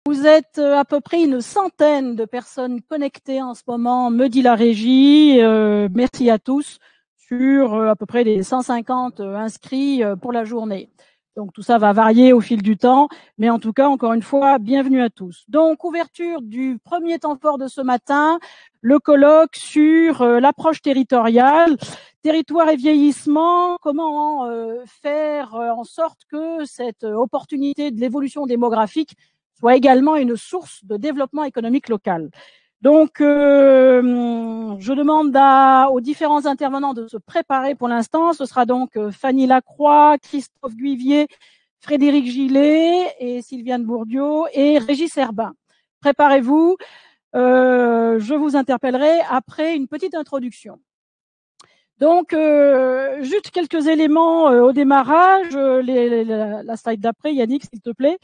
Vous êtes à peu près une centaine de personnes connectées en ce moment, me dit la régie. Merci à tous sur à peu près les 150 inscrits pour la journée. Donc tout ça va varier au fil du temps, mais en tout cas, encore une fois, bienvenue à tous. Donc, ouverture du premier temps fort de ce matin, le colloque sur l'approche territoriale, territoire et vieillissement, comment faire en sorte que cette opportunité de l'évolution démographique soit également une source de développement économique local. Donc, je demande aux différents intervenants de se préparer pour l'instant. Ce sera donc Fanny Lacroix, Christophe Guivier, Frédéric Gillet et Sylviane Bourdieu et Régis Herbin. Préparez-vous. Je vous interpellerai après une petite introduction. Donc, juste quelques éléments au démarrage. La slide d'après, Yannick, s'il te plaît.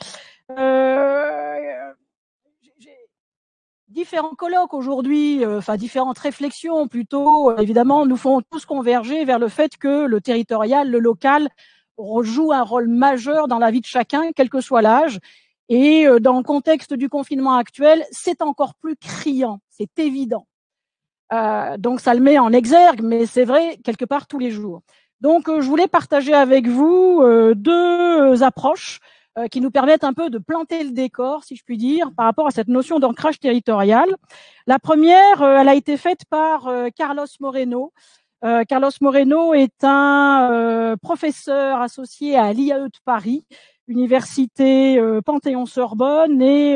Différents colloques aujourd'hui, différentes réflexions plutôt, évidemment, nous font tous converger vers le fait que le territorial, le local, joue un rôle majeur dans la vie de chacun, quel que soit l'âge. Et dans le contexte du confinement actuel, c'est encore plus criant, c'est évident. Donc ça le met en exergue, mais c'est vrai quelque part tous les jours. Donc je voulais partager avec vous deux approches qui nous permettent un peu de planter le décor, si je puis dire, par rapport à cette notion d'ancrage territorial. La première, elle a été faite par Carlos Moreno. Carlos Moreno est un professeur associé à l'IAE de Paris, Université Panthéon-Sorbonne, et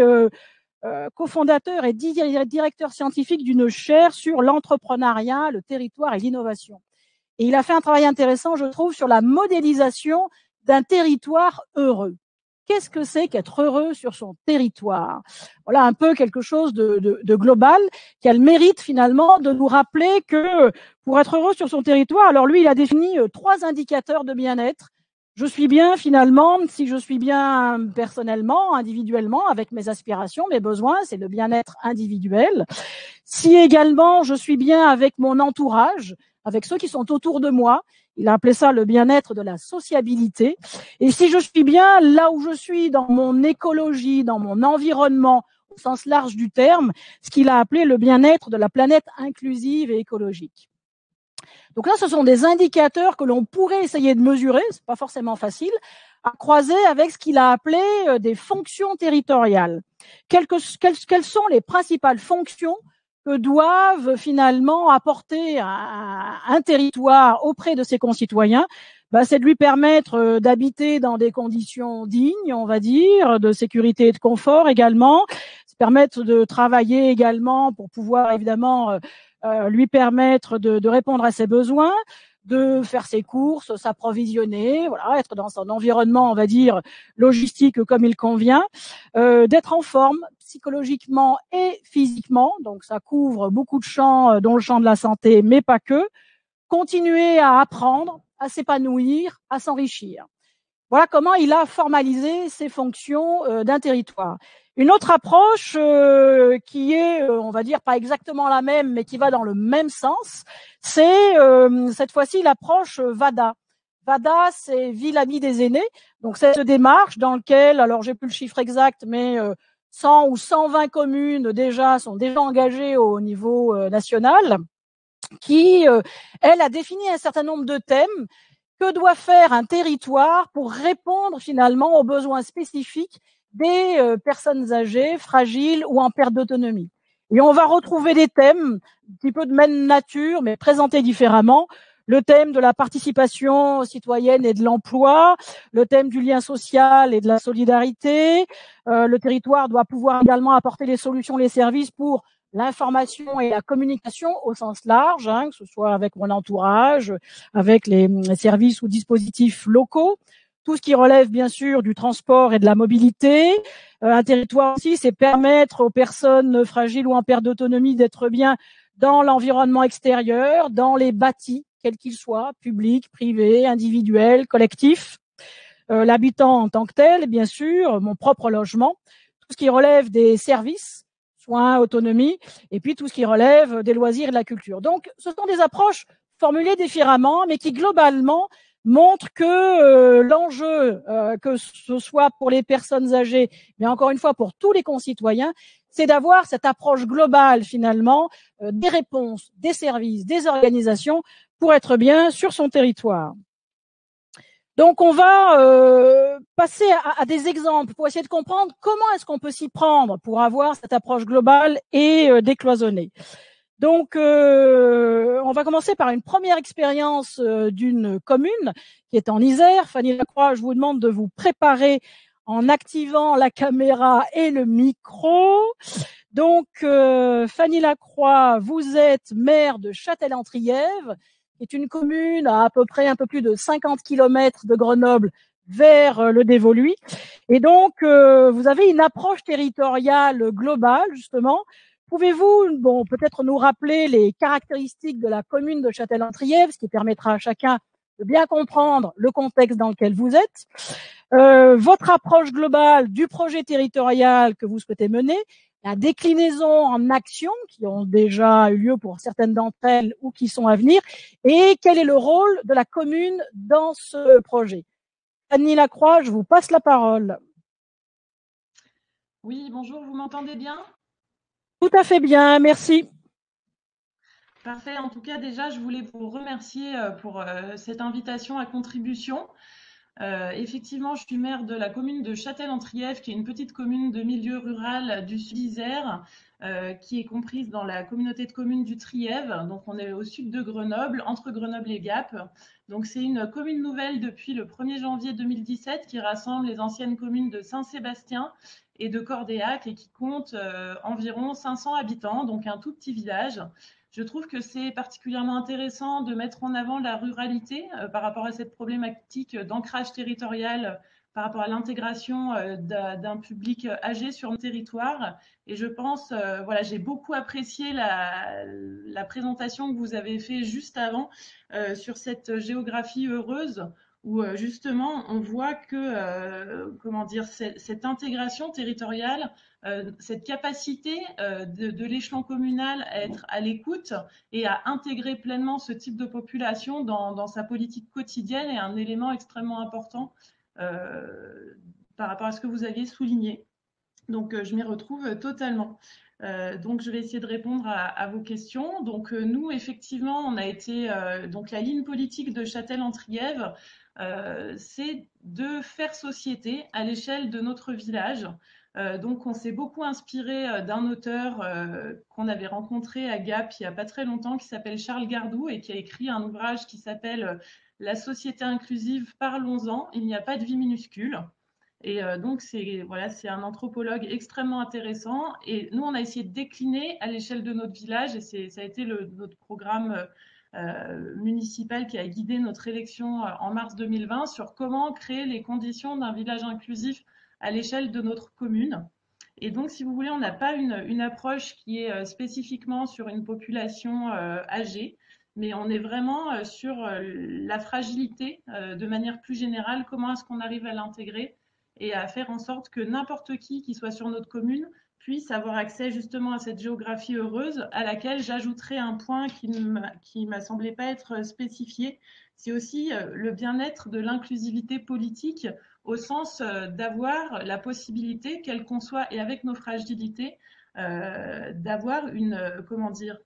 cofondateur et directeur scientifique d'une chaire sur l'entrepreneuriat, le territoire et l'innovation. Et il a fait un travail intéressant, je trouve, sur la modélisation d'un territoire heureux. Qu'est-ce que c'est qu'être heureux sur son territoire? Voilà un peu quelque chose de global qui a le mérite finalement de nous rappeler que pour être heureux sur son territoire, alors lui, il a défini 3 indicateurs de bien-être. Je suis bien finalement, si je suis bien personnellement, individuellement, avec mes aspirations, mes besoins, c'est le bien-être individuel. Si également je suis bien avec mon entourage, avec ceux qui sont autour de moi, il a appelé ça le bien-être de la sociabilité. Et si je suis bien là où je suis, dans mon écologie, dans mon environnement, au sens large du terme, ce qu'il a appelé le bien-être de la planète inclusive et écologique. Donc là, ce sont des indicateurs que l'on pourrait essayer de mesurer, c'est pas forcément facile, à croiser avec ce qu'il a appelé des fonctions territoriales. Quelles sont les principales fonctions que doivent finalement apporter un territoire auprès de ses concitoyens? C'est de lui permettre d'habiter dans des conditions dignes, on va dire, de sécurité et de confort également, se permettre de travailler également pour pouvoir évidemment lui permettre de répondre à ses besoins, de faire ses courses, s'approvisionner, voilà, être dans son environnement, on va dire, logistique comme il convient, d'être en forme psychologiquement et physiquement, donc ça couvre beaucoup de champs, dont le champ de la santé, mais pas que, continuer à apprendre, à s'épanouir, à s'enrichir. Voilà comment il a formalisé ces fonctions d'un territoire. Une autre approche qui est, on va dire, pas exactement la même, mais qui va dans le même sens, c'est cette fois-ci l'approche VADA. VADA, c'est Ville Amie des Aînés. Donc cette démarche dans laquelle, alors j'ai plus le chiffre exact, mais 100 ou 120 communes sont déjà engagées au niveau national, qui, elle, a défini un certain nombre de thèmes. Que doit faire un territoire pour répondre finalement aux besoins spécifiques des personnes âgées, fragiles ou en perte d'autonomie? Et on va retrouver des thèmes un petit peu de même nature, mais présentés différemment. Le thème de la participation citoyenne et de l'emploi, le thème du lien social et de la solidarité. Le territoire doit pouvoir également apporter les solutions, les services pour l'information et la communication au sens large, que ce soit avec mon entourage, avec les services ou dispositifs locaux, tout ce qui relève bien sûr du transport et de la mobilité. Un territoire aussi, c'est permettre aux personnes fragiles ou en perte d'autonomie d'être bien dans l'environnement extérieur, dans les bâtis, quels qu'ils soient, publics, privés, individuels, collectifs. L'habitant en tant que tel, bien sûr, mon propre logement, tout ce qui relève des services, soins, autonomie, et puis tout ce qui relève des loisirs et de la culture. Donc, ce sont des approches formulées différemment, mais qui globalement montre que l'enjeu, que ce soit pour les personnes âgées, mais encore une fois pour tous les concitoyens, c'est d'avoir cette approche globale finalement des réponses, des services, des organisations pour être bien sur son territoire. Donc on va passer à des exemples pour essayer de comprendre comment est-ce qu'on peut s'y prendre pour avoir cette approche globale et décloisonnée. Donc, on va commencer par une première expérience d'une commune qui est en Isère. Fanny Lacroix, je vous demande de vous préparer en activant la caméra et le micro. Donc, Fanny Lacroix, vous êtes maire de Châtel-en-Trièves, qui est une commune à peu près un peu plus de 50 kilomètres de Grenoble vers le Dévoluy. Et donc, vous avez une approche territoriale globale, justement. Pouvez-vous, bon, peut-être nous rappeler les caractéristiques de la commune de Châtel-en-Trièves, ce qui permettra à chacun de bien comprendre le contexte dans lequel vous êtes, votre approche globale du projet territorial que vous souhaitez mener, la déclinaison en actions qui ont déjà eu lieu pour certaines d'entre elles ou qui sont à venir, et quel est le rôle de la commune dans ce projet. Fanny Lacroix, je vous passe la parole. Oui, bonjour, vous m'entendez bien? Tout à fait bien, merci. Parfait. En tout cas, déjà, je voulais vous remercier pour cette invitation à contribution. Effectivement, je suis maire de la commune de Châtel-en-Trièves, qui est une petite commune de milieu rural du sud d'Isère, qui est comprise dans la communauté de communes du Trièves. Donc, on est au sud de Grenoble, entre Grenoble et Gap. Donc, c'est une commune nouvelle depuis le 1er janvier 2017 qui rassemble les anciennes communes de Saint-Sébastien et de Cordéac et qui compte environ 500 habitants, donc un tout petit village. Je trouve que c'est particulièrement intéressant de mettre en avant la ruralité par rapport à cette problématique d'ancrage territorial, par rapport à l'intégration d'un public âgé sur le territoire. Et je pense, voilà, j'ai beaucoup apprécié la présentation que vous avez fait juste avant sur cette géographie heureuse où justement on voit que comment dire cette intégration territoriale, cette capacité de l'échelon communal à être à l'écoute et à intégrer pleinement ce type de population dans sa politique quotidienne est un élément extrêmement important par rapport à ce que vous aviez souligné. Donc, je m'y retrouve totalement. Donc, je vais essayer de répondre à vos questions. Donc, nous, effectivement, on a été donc la ligne politique de Châtel-en-Trièves, c'est de faire société à l'échelle de notre village. Donc, on s'est beaucoup inspiré d'un auteur qu'on avait rencontré à Gap il n'y a pas très longtemps, qui s'appelle Charles Gardou et qui a écrit un ouvrage qui s'appelle La société inclusive, parlons-en, il n'y a pas de vie minuscule. Et donc, voilà, c'est un anthropologue extrêmement intéressant. Et nous, on a essayé de décliner à l'échelle de notre village, et ça a été notre programme municipal qui a guidé notre élection en mars 2020 sur comment créer les conditions d'un village inclusif à l'échelle de notre commune. Et donc, si vous voulez, on n'a pas une approche qui est spécifiquement sur une population âgée, mais on est vraiment sur la fragilité de manière plus générale, comment est-ce qu'on arrive à l'intégrer et à faire en sorte que n'importe qui soit sur notre commune puisse avoir accès justement à cette géographie heureuse, à laquelle j'ajouterai un point qui m'a semblé pas être spécifié, c'est aussi le bien-être de l'inclusivité politique au sens d'avoir la possibilité, quelle qu'on soit, et avec nos fragilités, d'avoir comment dire,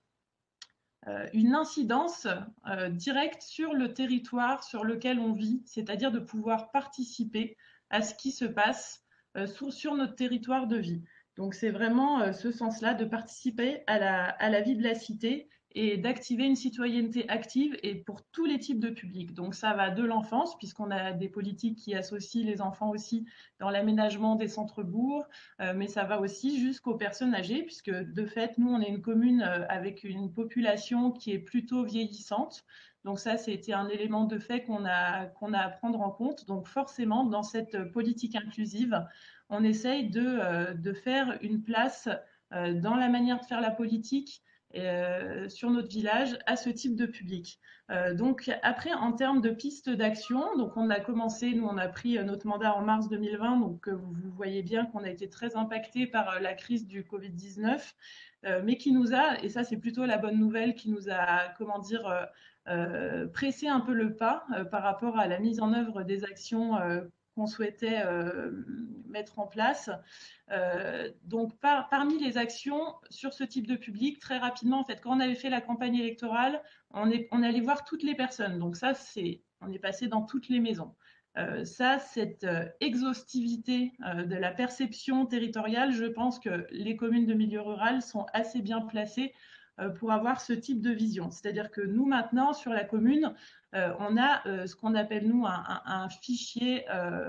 une incidence directe sur le territoire sur lequel on vit, c'est-à-dire de pouvoir participer à ce qui se passe sur notre territoire de vie. Donc c'est vraiment ce sens-là de participer à la vie de la cité et d'activer une citoyenneté active et pour tous les types de publics. Donc ça va de l'enfance, puisqu'on a des politiques qui associent les enfants aussi dans l'aménagement des centres-bourgs, mais ça va aussi jusqu'aux personnes âgées, puisque de fait, nous, on est une commune avec une population qui est plutôt vieillissante. Donc ça, c'était un élément de fait qu'on a à prendre en compte. Donc forcément, dans cette politique inclusive, on essaye de faire une place dans la manière de faire la politique sur notre village à ce type de public. Donc après, en termes de pistes d'action, donc on a commencé, nous on a pris notre mandat en mars 2020, donc vous voyez bien qu'on a été très impacté par la crise du Covid-19, mais qui nous a, et ça c'est plutôt la bonne nouvelle, qui nous a, comment dire, presser un peu le pas par rapport à la mise en œuvre des actions qu'on souhaitait mettre en place. Donc, parmi les actions sur ce type de public, très rapidement, en fait, quand on avait fait la campagne électorale, on est allé voir toutes les personnes. Donc ça, on est passé dans toutes les maisons. Cette exhaustivité de la perception territoriale, je pense que les communes de milieu rural sont assez bien placées pour avoir ce type de vision. C'est-à-dire que nous, maintenant, sur la commune, on a ce qu'on appelle, nous, un fichier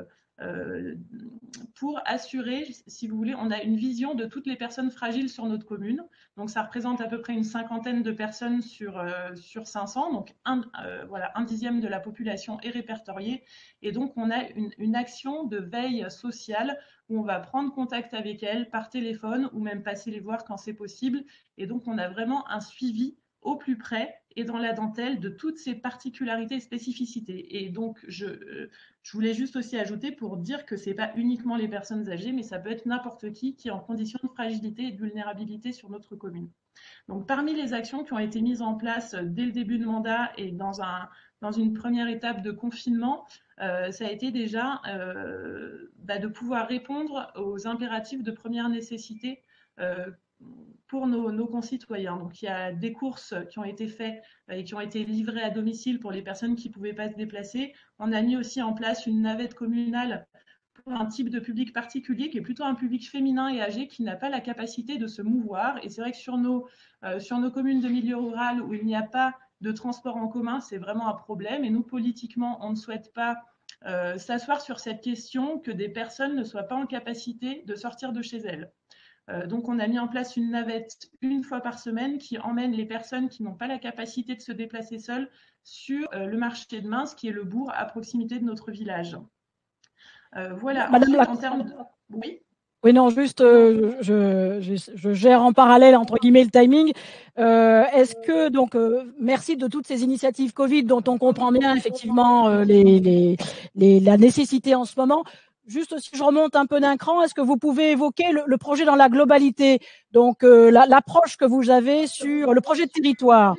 pour assurer, si vous voulez, on a une vision de toutes les personnes fragiles sur notre commune. Donc, ça représente à peu près une cinquantaine de personnes sur 500. Donc, voilà, un dixième de la population est répertoriée. Et donc, on a une action de veille sociale où on va prendre contact avec elles par téléphone ou même passer les voir quand c'est possible. Et donc, on a vraiment un suivi au plus près et dans la dentelle de toutes ces particularités et spécificités. Et donc, je voulais juste aussi ajouter pour dire que ce n'est pas uniquement les personnes âgées, mais ça peut être n'importe qui est en condition de fragilité et de vulnérabilité sur notre commune. Donc, parmi les actions qui ont été mises en place dès le début de mandat et dans une première étape de confinement, ça a été déjà de pouvoir répondre aux impératifs de première nécessité pour nos concitoyens. Donc, il y a des courses qui ont été faites et qui ont été livrées à domicile pour les personnes qui ne pouvaient pas se déplacer. On a mis aussi en place une navette communale pour un type de public particulier qui est plutôt un public féminin et âgé qui n'a pas la capacité de se mouvoir. Et c'est vrai que sur nos communes de milieu rural où il n'y a pas de transport en commun, c'est vraiment un problème. Et nous, politiquement, on ne souhaite pas s'asseoir sur cette question que des personnes ne soient pas en capacité de sortir de chez elles. Donc, on a mis en place une navette une fois par semaine qui emmène les personnes qui n'ont pas la capacité de se déplacer seules sur le marché de Mins, qui est le bourg à proximité de notre village. Voilà. Madame Ensuite, en termes de... Oui. Oui, non, juste, je gère en parallèle, entre guillemets, le timing. Est-ce que, donc, merci de toutes ces initiatives Covid dont on comprend bien effectivement la nécessité en ce moment. Juste si je remonte un peu d'un cran, est-ce que vous pouvez évoquer le projet dans la globalité, donc l'approche que vous avez sur le projet de territoire?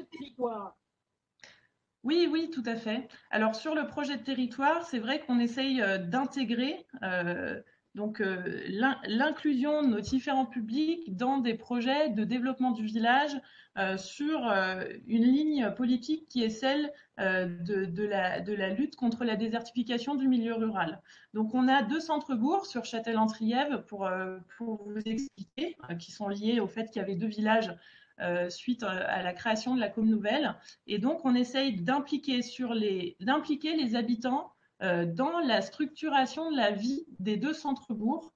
Oui, oui, tout à fait. Alors sur le projet de territoire, c'est vrai qu'on essaye d'intégrer l'inclusion de nos différents publics dans des projets de développement du village sur une ligne politique qui est celle de la lutte contre la désertification du milieu rural. Donc on a 2 centres-bourgs sur Châtel-en-Trièves pour vous expliquer, qui sont liés au fait qu'il y avait 2 villages suite à la création de la commune nouvelle. Et donc, on essaye d'impliquer les habitants dans la structuration de la vie des 2 centres-bourgs.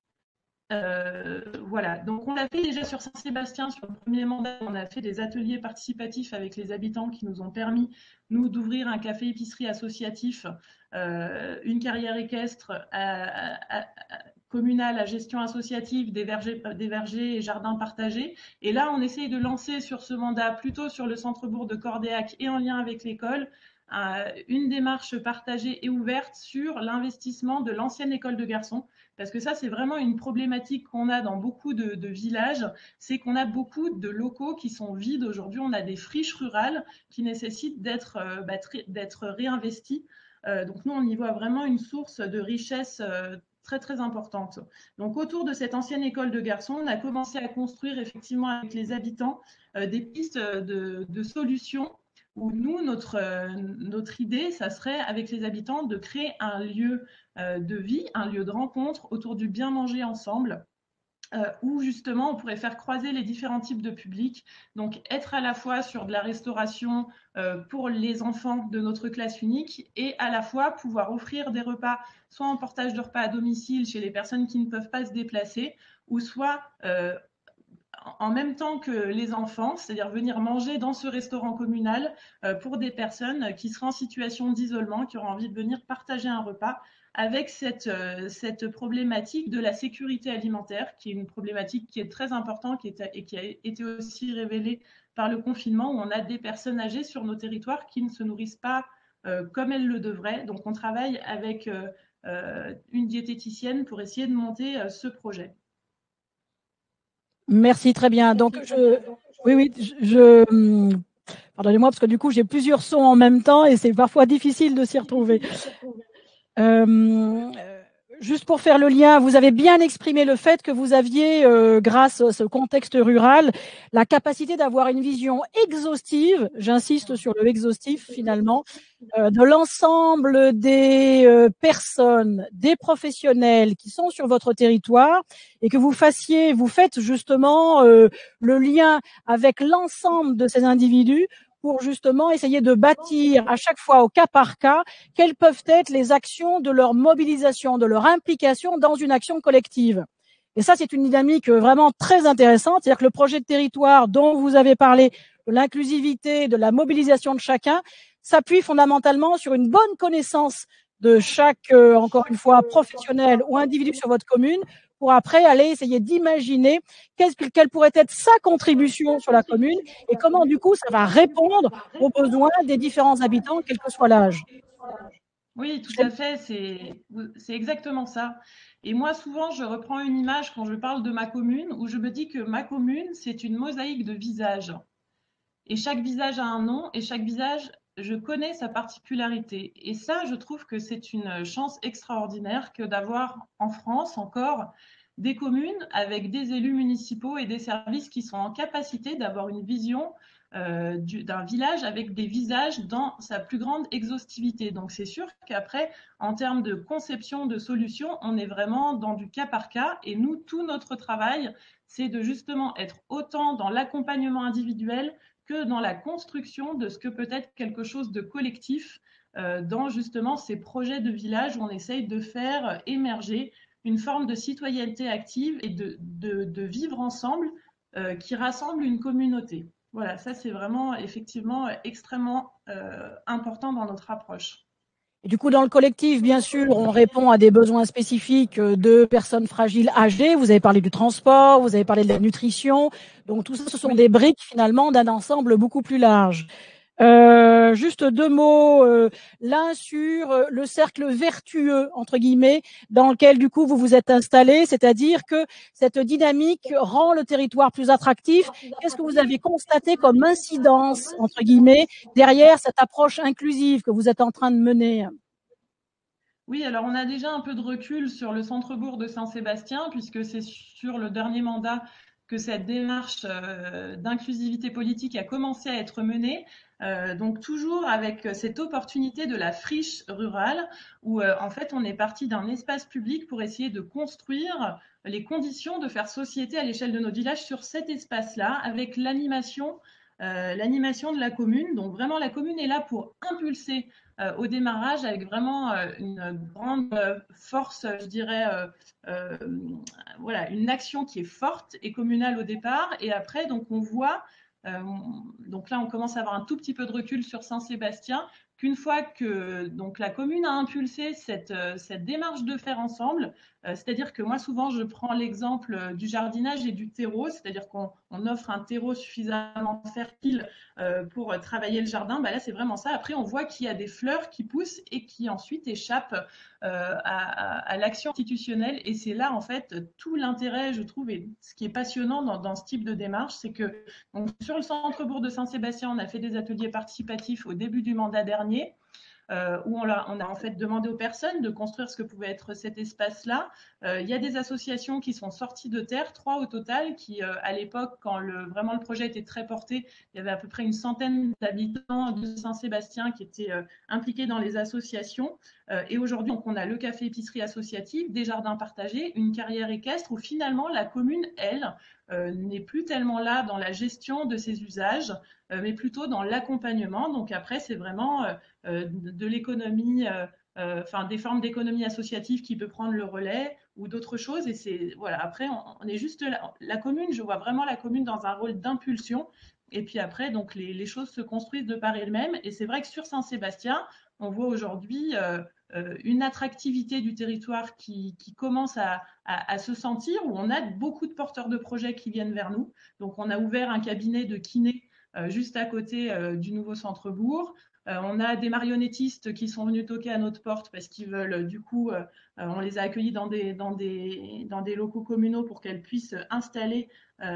Voilà, donc on l'a fait déjà sur Saint-Sébastien, sur le premier mandat, on a fait des ateliers participatifs avec les habitants qui nous ont permis, nous, d'ouvrir un café-épicerie associatif, une carrière équestre communale à gestion associative, des vergers et jardins partagés. Et là, on essaye de lancer sur ce mandat, plutôt sur le centre-bourg de Cordéac et en lien avec l'école, une démarche partagée et ouverte sur l'investissement de l'ancienne école de garçons. Parce que ça, c'est vraiment une problématique qu'on a dans beaucoup de villages, c'est qu'on a beaucoup de locaux qui sont vides. Aujourd'hui, on a des friches rurales qui nécessitent d'être réinvesties. Donc nous, on y voit vraiment une source de richesse très très importante. Donc autour de cette ancienne école de garçons, on a commencé à construire effectivement avec les habitants des pistes de solutions où nous, notre idée, ça serait avec les habitants de créer un lieu de vie, un lieu de rencontre autour du bien manger ensemble, où justement on pourrait faire croiser les différents types de publics, donc être à la fois sur de la restauration pour les enfants de notre classe unique et à la fois pouvoir offrir des repas, soit en portage de repas à domicile chez les personnes qui ne peuvent pas se déplacer, ou soit en même temps que les enfants, c'est-à-dire venir manger dans ce restaurant communal pour des personnes qui seraient en situation d'isolement, qui auraient envie de venir partager un repas avec cette problématique de la sécurité alimentaire, qui est une problématique qui est très importante et qui a été aussi révélée par le confinement, où on a des personnes âgées sur nos territoires qui ne se nourrissent pas comme elles le devraient. Donc on travaille avec une diététicienne pour essayer de monter ce projet. Merci, très bien. Donc, oui, Pardonnez-moi parce que du coup j'ai plusieurs sons en même temps et c'est parfois difficile de s'y retrouver. Euh, Juste pour faire le lien, vous avez bien exprimé le fait que vous aviez, grâce à ce contexte rural, la capacité d'avoir une vision exhaustive, j'insiste sur le exhaustif finalement, de l'ensemble des personnes, des professionnels qui sont sur votre territoire et que vous faites justement le lien avec l'ensemble de ces individus pour justement essayer de bâtir à chaque fois au cas par cas quelles peuvent être les actions de leur mobilisation, de leur implication dans une action collective. Et ça, c'est une dynamique vraiment très intéressante. C'est-à-dire que le projet de territoire dont vous avez parlé, de l'inclusivité, de la mobilisation de chacun, s'appuie fondamentalement sur une bonne connaissance de chaque, encore une fois, professionnel ou individu sur votre commune pour après aller essayer d'imaginer quelle pourrait être sa contribution sur la commune et comment, du coup, ça va répondre aux besoins des différents habitants, quel que soit l'âge. Oui, tout à fait, c'est exactement ça. Et moi, souvent, je reprends une image quand je parle de ma commune, où je me dis que ma commune, c'est une mosaïque de visages. Et chaque visage a un nom, et chaque visage, je connais sa particularité. Et ça, je trouve que c'est une chance extraordinaire que d'avoir en France encore des communes avec des élus municipaux et des services qui sont en capacité d'avoir une vision d'un village avec des visages dans sa plus grande exhaustivité. Donc c'est sûr qu'après, en termes de conception de solutions, on est vraiment dans du cas par cas. Et nous, tout notre travail, c'est de justement être autant dans l'accompagnement individuel que dans la construction de ce que peut être quelque chose de collectif dans justement ces projets de village où on essaye de faire émerger une forme de citoyenneté active et de vivre ensemble qui rassemble une communauté. Voilà, ça c'est vraiment effectivement extrêmement important dans notre approche. Et du coup, dans le collectif, bien sûr, on répond à des besoins spécifiques de personnes fragiles âgées. Vous avez parlé du transport, vous avez parlé de la nutrition. Donc tout ça, ce sont Oui. des briques finalement d'un ensemble beaucoup plus large. Juste deux mots, l'un sur le cercle vertueux, entre guillemets, dans lequel du coup vous vous êtes installé, c'est-à-dire que cette dynamique rend le territoire plus attractif. Qu'est-ce que vous avez constaté comme incidence, entre guillemets, derrière cette approche inclusive que vous êtes en train de mener? Oui, alors on a déjà un peu de recul sur le centre-bourg de Saint-Sébastien, puisque c'est sur le dernier mandat que cette démarche d'inclusivité politique a commencé à être menée. Donc toujours avec cette opportunité de la friche rurale, où en fait on est parti d'un espace public pour essayer de construire les conditions de faire société à l'échelle de notre village sur cet espace-là, avec l'animation de la commune. Donc vraiment la commune est là pour impulser au démarrage avec vraiment une grande force, je dirais, voilà, une action qui est forte et communale au départ. Et après, donc on voit, donc là on commence à avoir un tout petit peu de recul sur Saint-Sébastien, qu'une fois que donc la commune a impulsé cette démarche de faire ensemble, c'est-à-dire que moi souvent je prends l'exemple du jardinage et du terreau, c'est-à-dire qu'on offre un terreau suffisamment fertile pour travailler le jardin, bah là c'est vraiment ça. Après on voit qu'il y a des fleurs qui poussent et qui ensuite échappent à l'action institutionnelle, et c'est là en fait tout l'intérêt, je trouve, et ce qui est passionnant dans ce type de démarche, c'est que donc, sur le centre-bourg de Saint-Sébastien, on a fait des ateliers participatifs au début du mandat dernier, où on a en fait demandé aux personnes de construire ce que pouvait être cet espace-là. Il y a des associations qui sont sorties de terre, 3 au total, qui à l'époque, quand vraiment le projet était très porté, il y avait à peu près une centaine d'habitants de Saint-Sébastien qui étaient impliqués dans les associations. Et aujourd'hui, on a le café épicerie associatif, des jardins partagés, une carrière équestre où finalement la commune, elle, n'est plus tellement là dans la gestion de ses usages, mais plutôt dans l'accompagnement. Donc après, c'est vraiment de l'économie, enfin des formes d'économie associative qui peut prendre le relais ou d'autres choses. Et c'est voilà. Après, on est juste là. La commune, je vois vraiment la commune dans un rôle d'impulsion. Et puis après, donc les choses se construisent de par elles-mêmes. Et c'est vrai que sur Saint-Sébastien, on voit aujourd'hui une attractivité du territoire qui commence à se sentir, où on a beaucoup de porteurs de projets qui viennent vers nous. Donc on a ouvert un cabinet de kiné juste à côté du nouveau centre-bourg. On a des marionnettistes qui sont venus toquer à notre porte parce qu'ils veulent, du coup, on les a accueillis dans des locaux communaux pour qu'elles puissent installer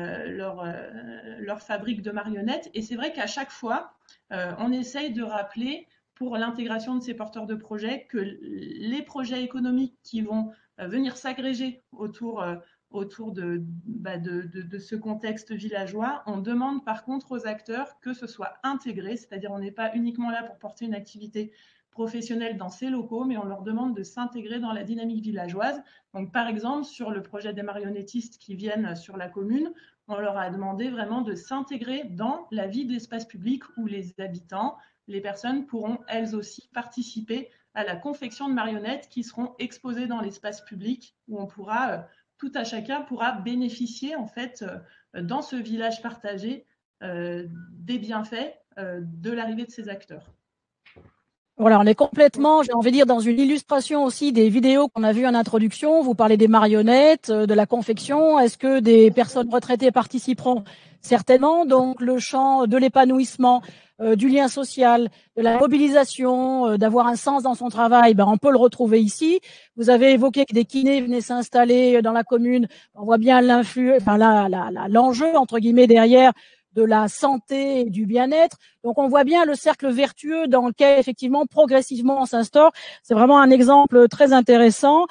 leur fabrique de marionnettes. Et c'est vrai qu'à chaque fois, on essaye de rappeler pour l'intégration de ces porteurs de projets que les projets économiques qui vont venir s'agréger autour de ce contexte villageois, on demande par contre aux acteurs que ce soit intégré, c'est-à-dire on n'est pas uniquement là pour porter une activité professionnelle dans ces locaux, mais on leur demande de s'intégrer dans la dynamique villageoise. Donc par exemple, sur le projet des marionnettistes qui viennent sur la commune, on leur a demandé vraiment de s'intégrer dans la vie de l'espace public où les habitants, les personnes pourront elles aussi participer à la confection de marionnettes qui seront exposées dans l'espace public où on pourra, tout à chacun pourra bénéficier en fait dans ce village partagé des bienfaits de l'arrivée de ces acteurs. Voilà, on est complètement, j'ai envie de dire, dans une illustration aussi des vidéos qu'on a vues en introduction. Vous parlez des marionnettes, de la confection. Est-ce que des personnes retraitées participeront? Certainement. Donc, le champ de l'épanouissement, du lien social, de la mobilisation, d'avoir un sens dans son travail, on peut le retrouver ici. Vous avez évoqué que des kinés venaient s'installer dans la commune. On voit bien l'enjeu, entre guillemets, derrière de la santé et du bien-être. Donc, on voit bien le cercle vertueux dans lequel, effectivement, progressivement, on s'instaure. C'est vraiment un exemple très intéressant.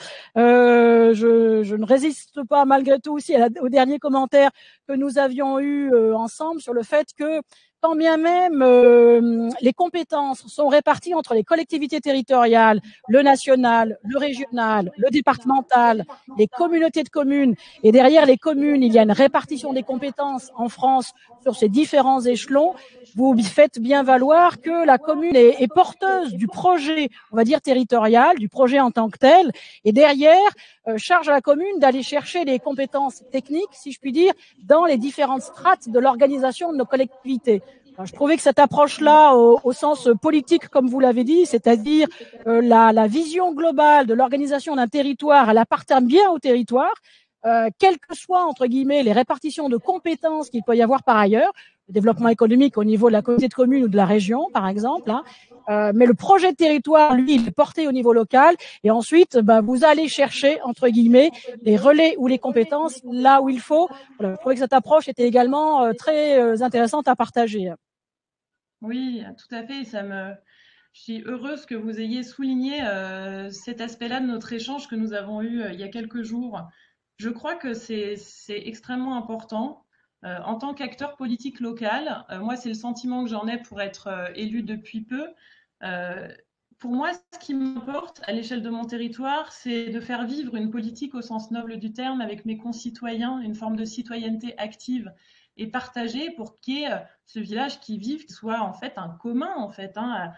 Je ne résiste pas, malgré tout, aussi au dernier commentaire que nous avions eu ensemble sur le fait que quand bien même les compétences sont réparties entre les collectivités territoriales, le national, le régional, le départemental, les communautés de communes, et derrière les communes, il y a une répartition des compétences en France sur ces différents échelons, vous faites bien valoir que la commune est porteuse du projet, on va dire territorial, du projet en tant que tel, et derrière, charge à la commune d'aller chercher les compétences techniques, si je puis dire, dans les différentes strates de l'organisation de nos collectivités. Alors, je trouvais que cette approche-là, au sens politique, comme vous l'avez dit, c'est-à-dire la vision globale de l'organisation d'un territoire, elle appartient bien au territoire, quelles que soient, entre guillemets, les répartitions de compétences qu'il peut y avoir par ailleurs, le développement économique au niveau de la communauté de communes ou de la région, par exemple, mais le projet de territoire, lui, il est porté au niveau local, et ensuite, vous allez chercher, entre guillemets, les relais ou les compétences là où il faut. Voilà, je trouvais que cette approche était également très intéressante à partager. Oui, tout à fait. Je suis heureuse que vous ayez souligné cet aspect-là de notre échange que nous avons eu il y a quelques jours. Je crois que c'est extrêmement important. En tant qu'acteur politique local, moi, c'est le sentiment que j'en ai pour être élu depuis peu. Euh, pour moi, ce qui m'importe à l'échelle de mon territoire, c'est de faire vivre une politique au sens noble du terme avec mes concitoyens, une forme de citoyenneté active et partagée pour qu'il y ait ce village qui vive, qui soit en fait un commun, en fait,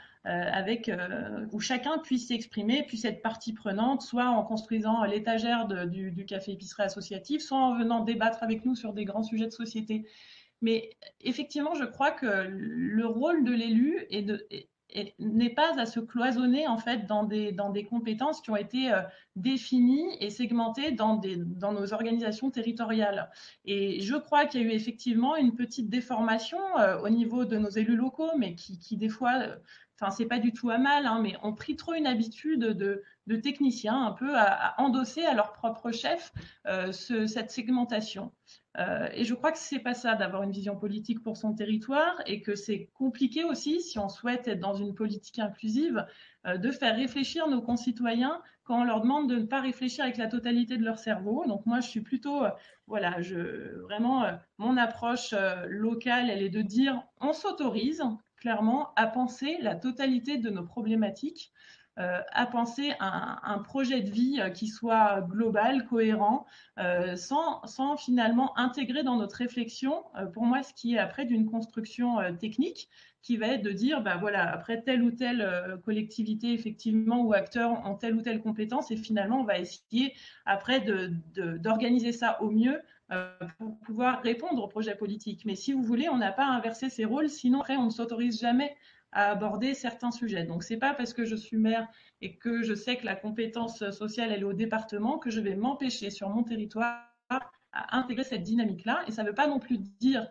où chacun puisse s'exprimer, puisse être partie prenante, soit en construisant l'étagère du café épicerie associatif, soit en venant débattre avec nous sur des grands sujets de société. Mais effectivement, je crois que le rôle de l'élu n'est pas à se cloisonner en fait dans des compétences qui ont été définies et segmentées dans nos organisations territoriales. Et je crois qu'il y a eu effectivement une petite déformation au niveau de nos élus locaux, mais qui des fois, enfin c'est pas du tout à mal, mais ont pris trop une habitude de techniciens un peu à endosser à leur propre chef cette segmentation. Et je crois que c'est pas ça d'avoir une vision politique pour son territoire et que c'est compliqué aussi, si on souhaite être dans une politique inclusive, de faire réfléchir nos concitoyens quand on leur demande de ne pas réfléchir avec la totalité de leur cerveau. Donc moi, je suis plutôt, vraiment, mon approche locale, elle est de dire, on s'autorise clairement à penser la totalité de nos problématiques, à penser un projet de vie qui soit global, cohérent, sans finalement intégrer dans notre réflexion, pour moi, ce qui est après d'une construction technique, qui va être de dire, voilà, après telle ou telle collectivité, effectivement, ou acteur ont telle ou telle compétence, et finalement, on va essayer après d'organiser ça au mieux pour pouvoir répondre au projet politique. Mais si vous voulez, on n'a pas inversé ces rôles, sinon après, on ne s'autorise jamais à aborder certains sujets. Donc, c'est pas parce que je suis maire et que je sais que la compétence sociale, elle est au département, que je vais m'empêcher sur mon territoire à intégrer cette dynamique-là. Et ça ne veut pas non plus dire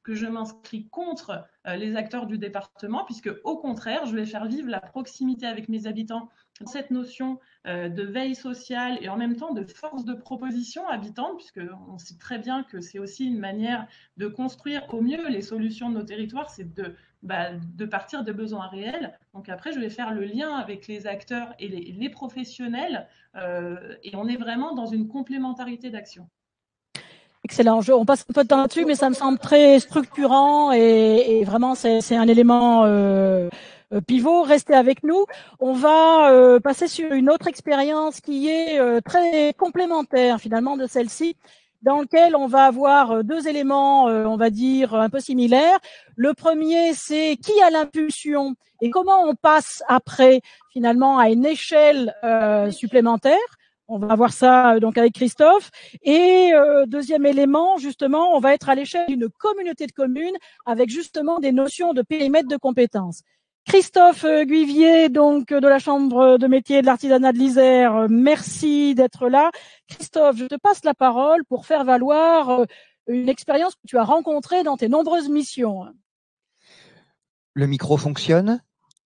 que je m'inscris contre les acteurs du département, puisque au contraire, je vais faire vivre la proximité avec mes habitants, cette notion de veille sociale et en même temps de force de proposition habitante, puisqu'on sait très bien que c'est aussi une manière de construire au mieux les solutions de nos territoires, c'est de partir de besoins réels. Donc après, je vais faire le lien avec les acteurs et les professionnels, et on est vraiment dans une complémentarité d'action. Excellent. On passe un peu de temps là-dessus, mais ça me semble très structurant et vraiment c'est un élément pivot. Restez avec nous. On va passer sur une autre expérience qui est très complémentaire finalement de celle-ci, dans lequel on va avoir deux éléments, on va dire, un peu similaires. Le premier, c'est qui a l'impulsion et comment on passe après finalement à une échelle supplémentaire. On va voir ça donc avec Christophe. Et deuxième élément, justement, on va être à l'échelle d'une communauté de communes avec justement des notions de périmètre de compétences. Christophe Guivier, donc de la Chambre de métier et de l'artisanat de l'Isère, merci d'être là. Christophe, je te passe la parole pour faire valoir une expérience que tu as rencontrée dans tes nombreuses missions. Le micro fonctionne?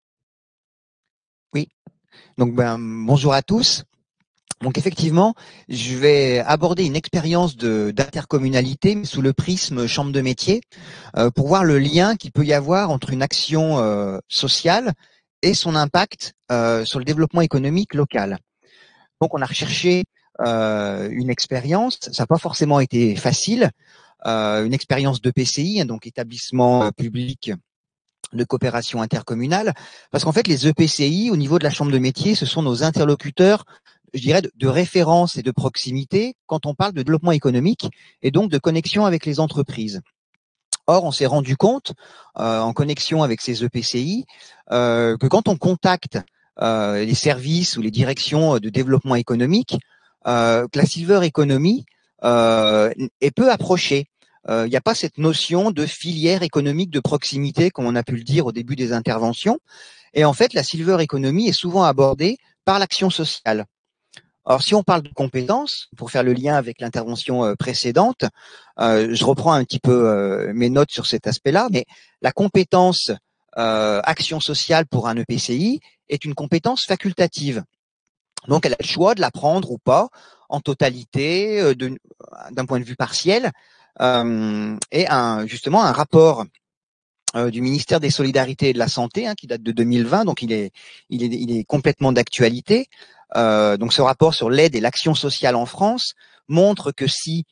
Oui. Donc bonjour à tous. Donc effectivement, je vais aborder une expérience d'intercommunalité mais sous le prisme chambre de métier pour voir le lien qu'il peut y avoir entre une action sociale et son impact sur le développement économique local. Donc on a recherché une expérience, ça n'a pas forcément été facile, une expérience de PCI, donc établissement public de coopération intercommunale, parce qu'en fait les EPCI au niveau de la chambre de métier, ce sont nos interlocuteurs, je dirais, de référence et de proximité quand on parle de développement économique et donc de connexion avec les entreprises. Or, on s'est rendu compte, en connexion avec ces EPCI, que quand on contacte les services ou les directions de développement économique, que la silver economy est peu approchée. Il n'y a pas cette notion de filière économique de proximité, comme on a pu le dire au début des interventions. Et en fait, la silver economy est souvent abordée par l'action sociale. Alors, si on parle de compétences, pour faire le lien avec l'intervention précédente, je reprends un petit peu mes notes sur cet aspect-là, mais la compétence action sociale pour un EPCI est une compétence facultative. Donc, elle a le choix de la prendre ou pas en totalité, d'un point de vue partiel, et justement un rapport du ministère des Solidarités et de la Santé, qui date de 2020, donc il est complètement d'actualité. Donc ce rapport sur l'aide et l'action sociale en France montre que si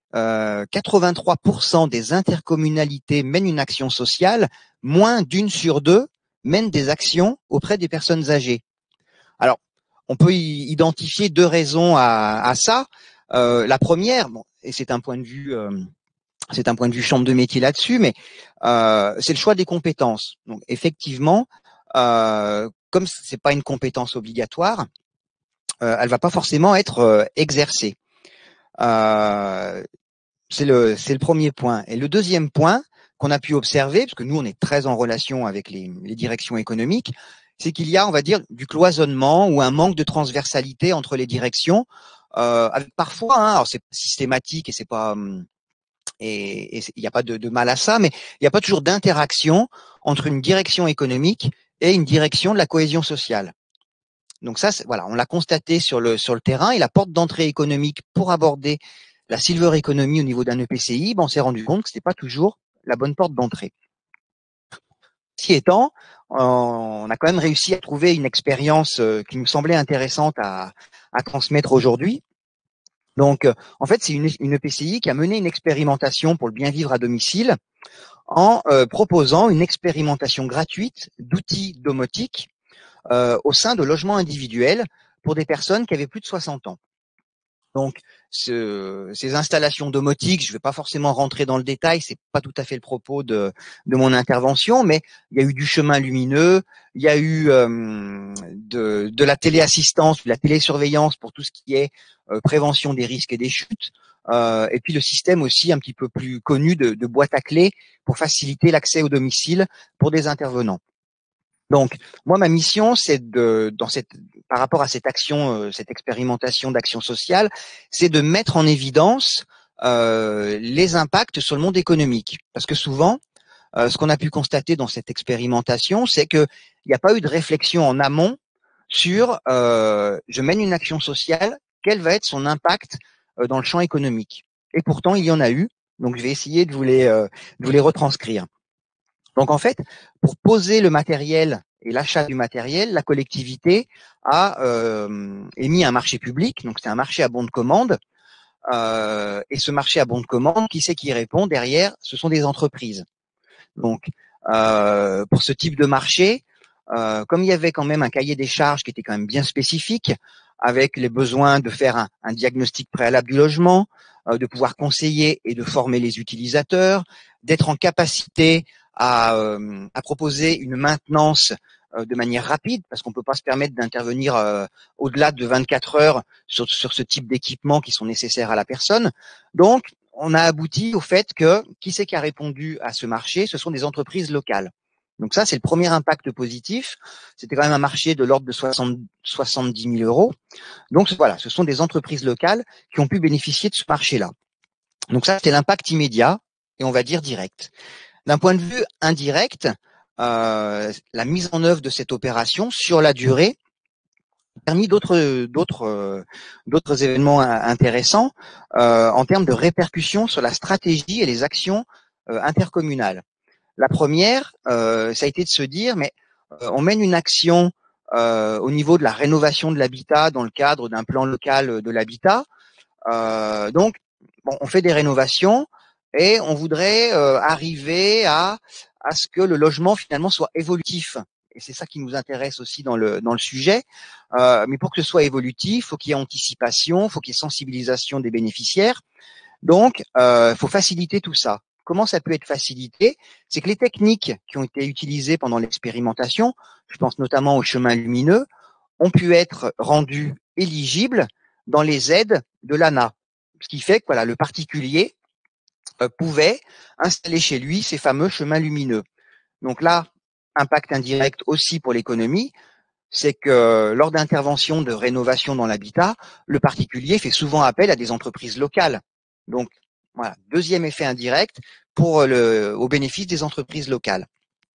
83% des intercommunalités mènent une action sociale, moins d'une sur deux mènent des actions auprès des personnes âgées. Alors, on peut identifier deux raisons à ça. La première, et c'est un point de vue chambre de métier là-dessus, mais c'est le choix des compétences. Donc effectivement, comme c'est pas une compétence obligatoire, elle va pas forcément être exercée. C'est le premier point. Et le deuxième point qu'on a pu observer, parce que nous on est très en relation avec les directions économiques, c'est qu'il y a, on va dire, du cloisonnement ou un manque de transversalité entre les directions, avec parfois, alors c'est systématique et c'est pas et il n'y a pas de mal à ça, mais il n'y a pas toujours d'interaction entre une direction économique et une direction de la cohésion sociale. Donc ça, voilà, on l'a constaté sur le terrain, et la porte d'entrée économique pour aborder la silver economy au niveau d'un EPCI, on s'est rendu compte que c'était pas toujours la bonne porte d'entrée. Ceci étant, on a quand même réussi à trouver une expérience qui nous semblait intéressante à transmettre aujourd'hui. Donc, en fait, c'est une EPCI qui a mené une expérimentation pour le bien vivre à domicile en proposant une expérimentation gratuite d'outils domotiques au sein de logements individuels pour des personnes qui avaient plus de 60 ans. Donc, ces installations domotiques, je ne vais pas forcément rentrer dans le détail, c'est pas tout à fait le propos de mon intervention, mais il y a eu du chemin lumineux, il y a eu de la téléassistance, de la télésurveillance pour tout ce qui est prévention des risques et des chutes, et puis le système aussi un petit peu plus connu de boîte à clés pour faciliter l'accès au domicile pour des intervenants. Donc, moi, ma mission, c'est par rapport à cette action, cette expérimentation d'action sociale, c'est de mettre en évidence les impacts sur le monde économique. Parce que souvent, ce qu'on a pu constater dans cette expérimentation, c'est qu'il n'y a pas eu de réflexion en amont sur je mène une action sociale, quel va être son impact dans le champ économique. Et pourtant, il y en a eu. Donc, je vais essayer de vous les retranscrire. Donc, en fait, pour poser le matériel et l'achat du matériel, la collectivité a émis un marché public. Donc, c'est un marché à bon de commande. Et ce marché à bon de commande, qui c'est qui répond derrière? Ce sont des entreprises. Donc, pour ce type de marché, comme il y avait quand même un cahier des charges qui était quand même bien spécifique, avec les besoins de faire un diagnostic préalable du logement, de pouvoir conseiller et de former les utilisateurs, d'être en capacité à proposer une maintenance de manière rapide, parce qu'on ne peut pas se permettre d'intervenir au-delà de 24 heures sur ce type d'équipements qui sont nécessaires à la personne. Donc, on a abouti au fait que qui c'est qui a répondu à ce marché? Ce sont des entreprises locales. Donc ça, c'est le premier impact positif. C'était quand même un marché de l'ordre de 70 000 euros. Donc voilà, ce sont des entreprises locales qui ont pu bénéficier de ce marché-là. Donc ça, c'était l'impact immédiat et on va dire direct. D'un point de vue indirect, la mise en œuvre de cette opération sur la durée a permis d'autres événements intéressants en termes de répercussions sur la stratégie et les actions intercommunales. La première, ça a été de se dire, mais on mène une action au niveau de la rénovation de l'habitat dans le cadre d'un plan local de l'habitat. Donc, bon, on fait des rénovations et on voudrait arriver à ce que le logement finalement soit évolutif. Et c'est ça qui nous intéresse aussi dans le sujet. Mais pour que ce soit évolutif, faut qu'il y ait anticipation, faut qu'il y ait sensibilisation des bénéficiaires. Donc, faut faciliter tout ça. Comment ça peut être facilité? C'est que les techniques qui ont été utilisées pendant l'expérimentation, je pense notamment aux chemins lumineux, ont pu être rendues éligibles dans les aides de l'ANA. Ce qui fait que voilà, le particulier pouvait installer chez lui ces fameux chemins lumineux. Donc là, impact indirect aussi pour l'économie, c'est que lors d'interventions de rénovation dans l'habitat, le particulier fait souvent appel à des entreprises locales. Donc voilà, deuxième effet indirect au bénéfice des entreprises locales.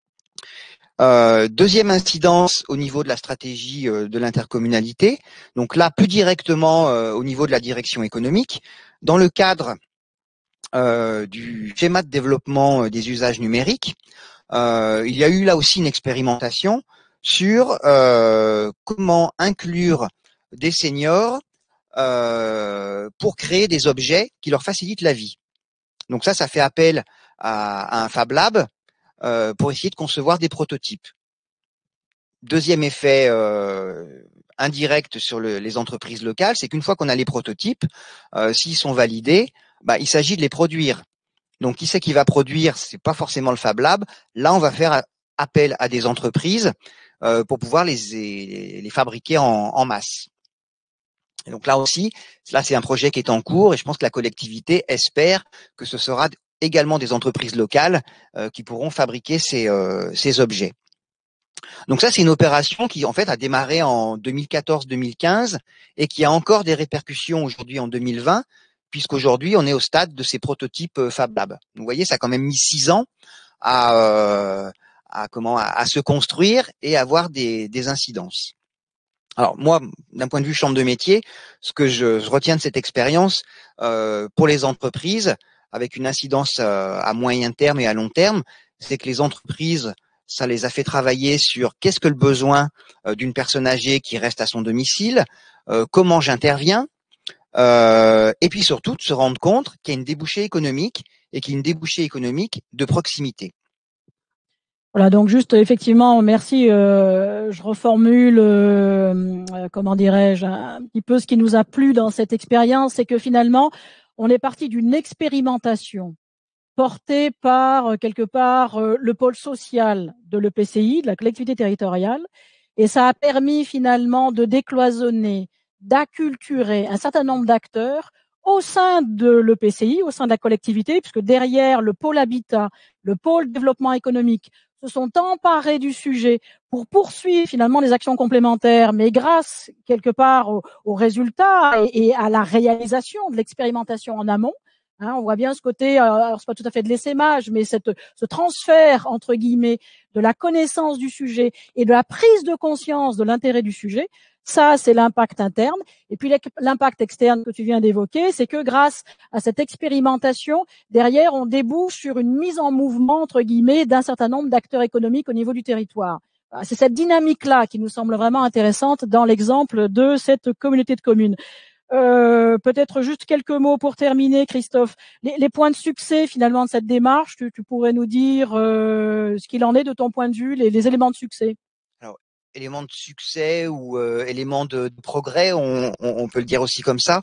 Deuxième incidence au niveau de la stratégie de l'intercommunalité, donc là plus directement au niveau de la direction économique, dans le cadre du schéma de développement des usages numériques, il y a eu là aussi une expérimentation sur comment inclure des seniors pour créer des objets qui leur facilitent la vie. Donc ça fait appel à un Fab Lab pour essayer de concevoir des prototypes. Deuxième effet indirect sur les entreprises locales, c'est qu'une fois qu'on a les prototypes, s'ils sont validés, il s'agit de les produire. Donc, qui c'est qui va produire? C'est pas forcément le Fab Lab. Là, on va faire appel à des entreprises pour pouvoir les fabriquer en masse. Et donc là aussi, c'est un projet qui est en cours et je pense que la collectivité espère que ce sera également des entreprises locales qui pourront fabriquer ces objets. Donc ça, c'est une opération qui en fait a démarré en 2014-2015 et qui a encore des répercussions aujourd'hui en 2020, puisqu'aujourd'hui on est au stade de ces prototypes Fab Lab. Vous voyez, ça a quand même mis 6 ans à se construire et avoir des incidences. Alors moi, d'un point de vue chambre de métier, ce que je retiens de cette expérience pour les entreprises, avec une incidence à moyen terme et à long terme, c'est que les entreprises, ça les a fait travailler sur qu'est-ce que le besoin d'une personne âgée qui reste à son domicile, comment j'interviens, et puis surtout de se rendre compte qu'il y a une débouchée économique et qu'il y a une débouchée économique de proximité. Voilà, donc juste effectivement, merci. Je reformule, comment dirais-je, un petit peu ce qui nous a plu dans cette expérience, c'est que finalement, on est parti d'une expérimentation portée par quelque part le pôle social de l'EPCI, de la collectivité territoriale, et ça a permis finalement de décloisonner, d'acculturer un certain nombre d'acteurs au sein de l'EPCI, au sein de la collectivité, puisque derrière le pôle habitat, le pôle développement économique se sont emparés du sujet pour poursuivre finalement les actions complémentaires, mais grâce quelque part aux résultats et à la réalisation de l'expérimentation en amont, On voit bien ce côté, alors c'est pas tout à fait de l'essaimage, mais ce transfert entre guillemets de la connaissance du sujet et de la prise de conscience de l'intérêt du sujet. Ça, c'est l'impact interne. Et puis l'impact externe que tu viens d'évoquer, c'est que grâce à cette expérimentation, derrière, on débouche sur une mise en mouvement, entre guillemets, d'un certain nombre d'acteurs économiques au niveau du territoire. C'est cette dynamique-là qui nous semble vraiment intéressante dans l'exemple de cette communauté de communes. Peut-être juste quelques mots pour terminer, Christophe. Les points de succès finalement de cette démarche, tu pourrais nous dire ce qu'il en est de ton point de vue, les éléments de succès. Alors, éléments de succès ou éléments de progrès, on peut le dire aussi comme ça.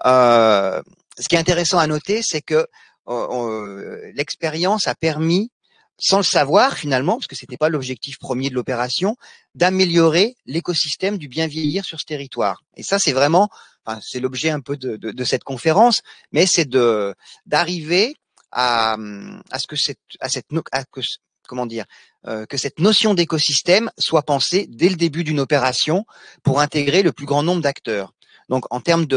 Ce qui est intéressant à noter, c'est que l'expérience a permis, sans le savoir finalement, parce que c'était pas l'objectif premier de l'opération, d'améliorer l'écosystème du bien vieillir sur ce territoire. Et ça, c'est vraiment, enfin, c'est l'objet un peu de cette conférence, mais c'est d'arriver à ce que comment dire, que cette notion d'écosystème soit pensée dès le début d'une opération pour intégrer le plus grand nombre d'acteurs. Donc, en termes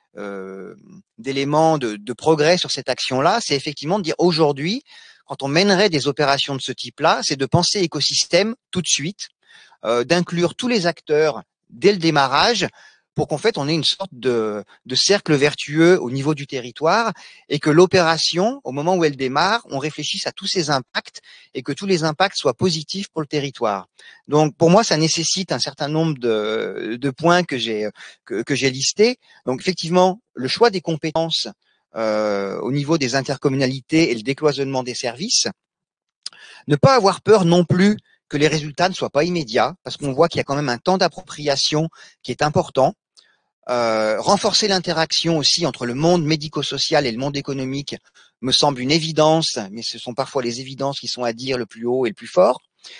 d'éléments de progrès sur cette action-là, c'est effectivement de dire aujourd'hui, quand on mènerait des opérations de ce type-là, c'est de penser écosystème tout de suite, d'inclure tous les acteurs dès le démarrage pour qu'en fait on ait une sorte de cercle vertueux au niveau du territoire et que l'opération, au moment où elle démarre, on réfléchisse à tous ses impacts et que tous les impacts soient positifs pour le territoire. Donc pour moi, ça nécessite un certain nombre de points que j'ai listés. Donc effectivement, le choix des compétences au niveau des intercommunalités et le décloisonnement des services. Ne pas avoir peur non plus que les résultats ne soient pas immédiats, parce qu'on voit qu'il y a quand même un temps d'appropriation qui est important. Renforcer l'interaction aussi entre le monde médico-social et le monde économique me semble une évidence, mais ce sont parfois les évidences qui sont à dire le plus haut et le plus fort.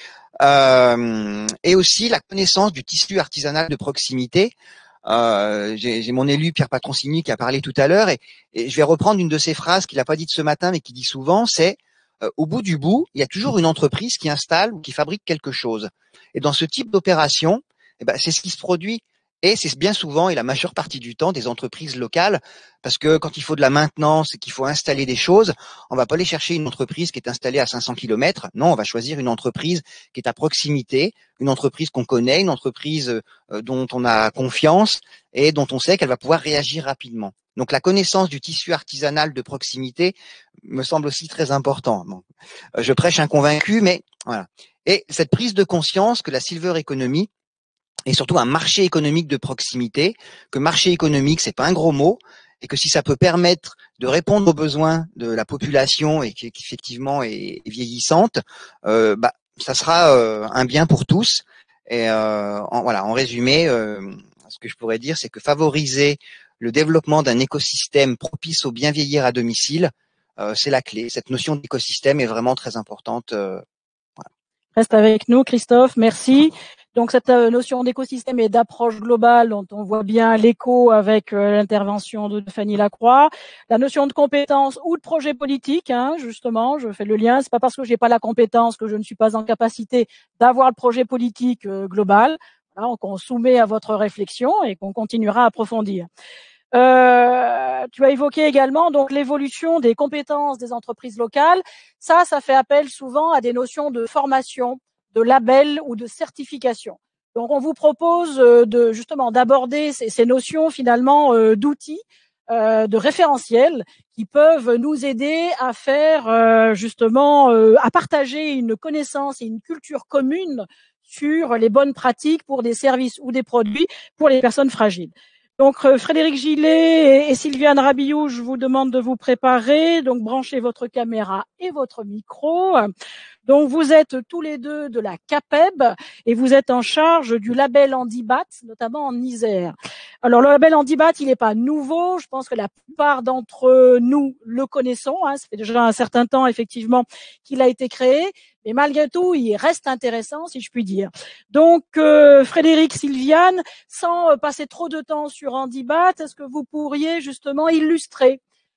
Et aussi la connaissance du tissu artisanal de proximité. J'ai mon élu Pierre Patroncini qui a parlé tout à l'heure et je vais reprendre une de ses phrases qu'il n'a pas dite ce matin mais qui dit souvent, c'est au bout du bout, il y a toujours une entreprise qui installe ou qui fabrique quelque chose. Et dans ce type d'opération, c'est ce qui se produit. Et c'est bien souvent, et la majeure partie du temps, des entreprises locales, parce que quand il faut de la maintenance et qu'il faut installer des choses, on va pas aller chercher une entreprise qui est installée à 500 km. Non, on va choisir une entreprise qui est à proximité, une entreprise qu'on connaît, une entreprise dont on a confiance et dont on sait qu'elle va pouvoir réagir rapidement. Donc la connaissance du tissu artisanal de proximité me semble aussi très important. Bon, je prêche un convaincu, mais voilà. Et cette prise de conscience que la silver economy est surtout un marché économique de proximité, que marché économique, c'est pas un gros mot, et que si ça peut permettre de répondre aux besoins de la population et qui effectivement est vieillissante, ça sera un bien pour tous. Et en résumé, ce que je pourrais dire, c'est que favoriser le développement d'un écosystème propice au bien vieillir à domicile, c'est la clé. Cette notion d'écosystème est vraiment très importante. Voilà. Reste avec nous, Christophe. Merci. Donc cette notion d'écosystème et d'approche globale dont on voit bien l'écho avec l'intervention de Fanny Lacroix, la notion de compétence ou de projet politique, justement, je fais le lien. C'est pas parce que j'ai pas la compétence que je ne suis pas en capacité d'avoir le projet politique global. Voilà, qu'on soumet à votre réflexion et qu'on continuera à approfondir. Tu as évoqué également donc l'évolution des compétences des entreprises locales. Ça fait appel souvent à des notions de formation, de label ou de certification. Donc on vous propose justement d'aborder ces notions finalement d'outils, de référentiels qui peuvent nous aider à faire justement à partager une connaissance et une culture commune sur les bonnes pratiques pour des services ou des produits pour les personnes fragiles. Donc Frédéric Gillet et Sylviane Rabillou, je vous demande de vous préparer. Donc branchez votre caméra et votre micro. Donc vous êtes tous les deux de la CAPEB et vous êtes en charge du label Handibat, notamment en Isère. Alors le label Handibat, il n'est pas nouveau. Je pense que la plupart d'entre nous le connaissons. Ça fait déjà un certain temps effectivement qu'il a été créé. Mais malgré tout, il reste intéressant, si je puis dire. Donc, Frédéric, Sylviane, sans passer trop de temps sur Handibat, est-ce que vous pourriez justement illustrer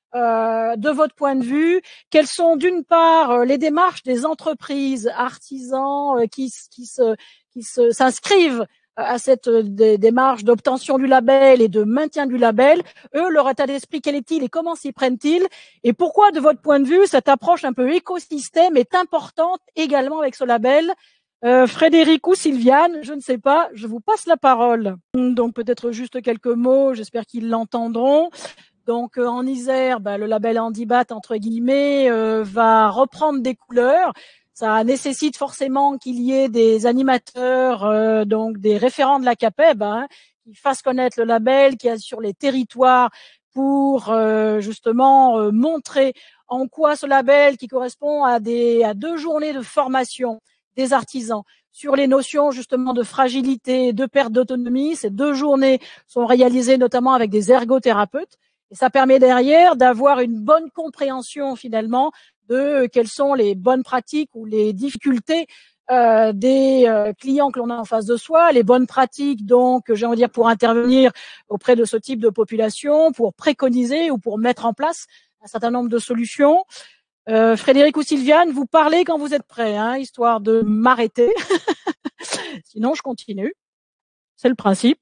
de votre point de vue, quelles sont d'une part les démarches des entreprises, artisans qui s'inscrivent à cette démarche d'obtention du label et de maintien du label. Eux, leur état d'esprit, quel est-il et comment s'y prennent-ils? Et pourquoi, de votre point de vue, cette approche un peu écosystème est importante également avec ce label? Frédéric ou Sylviane, je ne sais pas, je vous passe la parole. Donc peut-être juste quelques mots, j'espère qu'ils l'entendront. Donc en Isère, le label Handibat, entre guillemets, va reprendre des couleurs. Ça nécessite forcément qu'il y ait des animateurs, donc des référents de la CAPEB, qui fassent connaître le label, qui assurent les territoires pour justement montrer en quoi ce label, qui correspond à 2 journées de formation des artisans sur les notions justement de fragilité, de perte d'autonomie. Ces 2 journées sont réalisées notamment avec des ergothérapeutes. Et ça permet derrière d'avoir une bonne compréhension finalement de quelles sont les bonnes pratiques ou les difficultés des clients que l'on a en face de soi, les bonnes pratiques donc, j'ai envie de dire, pour intervenir auprès de ce type de population, pour préconiser ou pour mettre en place un certain nombre de solutions. Frédéric ou Sylviane, vous parlez quand vous êtes prêts, histoire de m'arrêter. Sinon, je continue. C'est le principe.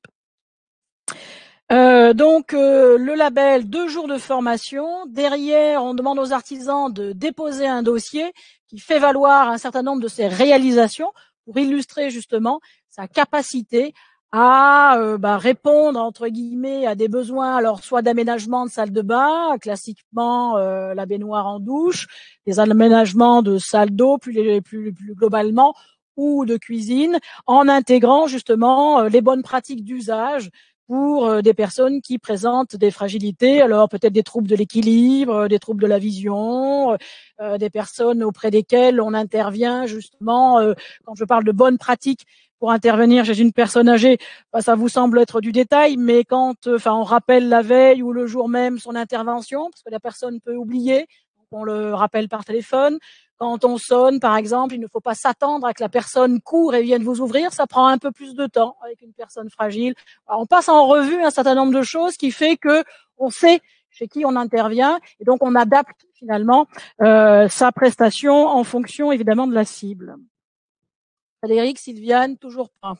Donc le label 2 jours de formation. Derrière, on demande aux artisans de déposer un dossier qui fait valoir un certain nombre de ses réalisations pour illustrer justement sa capacité à répondre entre guillemets à des besoins, alors soit d'aménagement de salle de bain, classiquement la baignoire en douche, des aménagements de salle d'eau plus globalement, ou de cuisine, en intégrant justement les bonnes pratiques d'usage pour des personnes qui présentent des fragilités, alors peut-être des troubles de l'équilibre, des troubles de la vision, des personnes auprès desquelles on intervient justement, quand je parle de bonnes pratiques pour intervenir chez une personne âgée, ça vous semble être du détail, mais quand on rappelle la veille ou le jour même son intervention, parce que la personne peut oublier, on le rappelle par téléphone. Quand on sonne, par exemple, il ne faut pas s'attendre à que la personne court et vienne vous ouvrir. Ça prend un peu plus de temps avec une personne fragile. Alors, on passe en revue un certain nombre de choses qui fait que on sait chez qui on intervient et donc on adapte finalement sa prestation en fonction évidemment de la cible. Frédéric, Sylviane, toujours pas.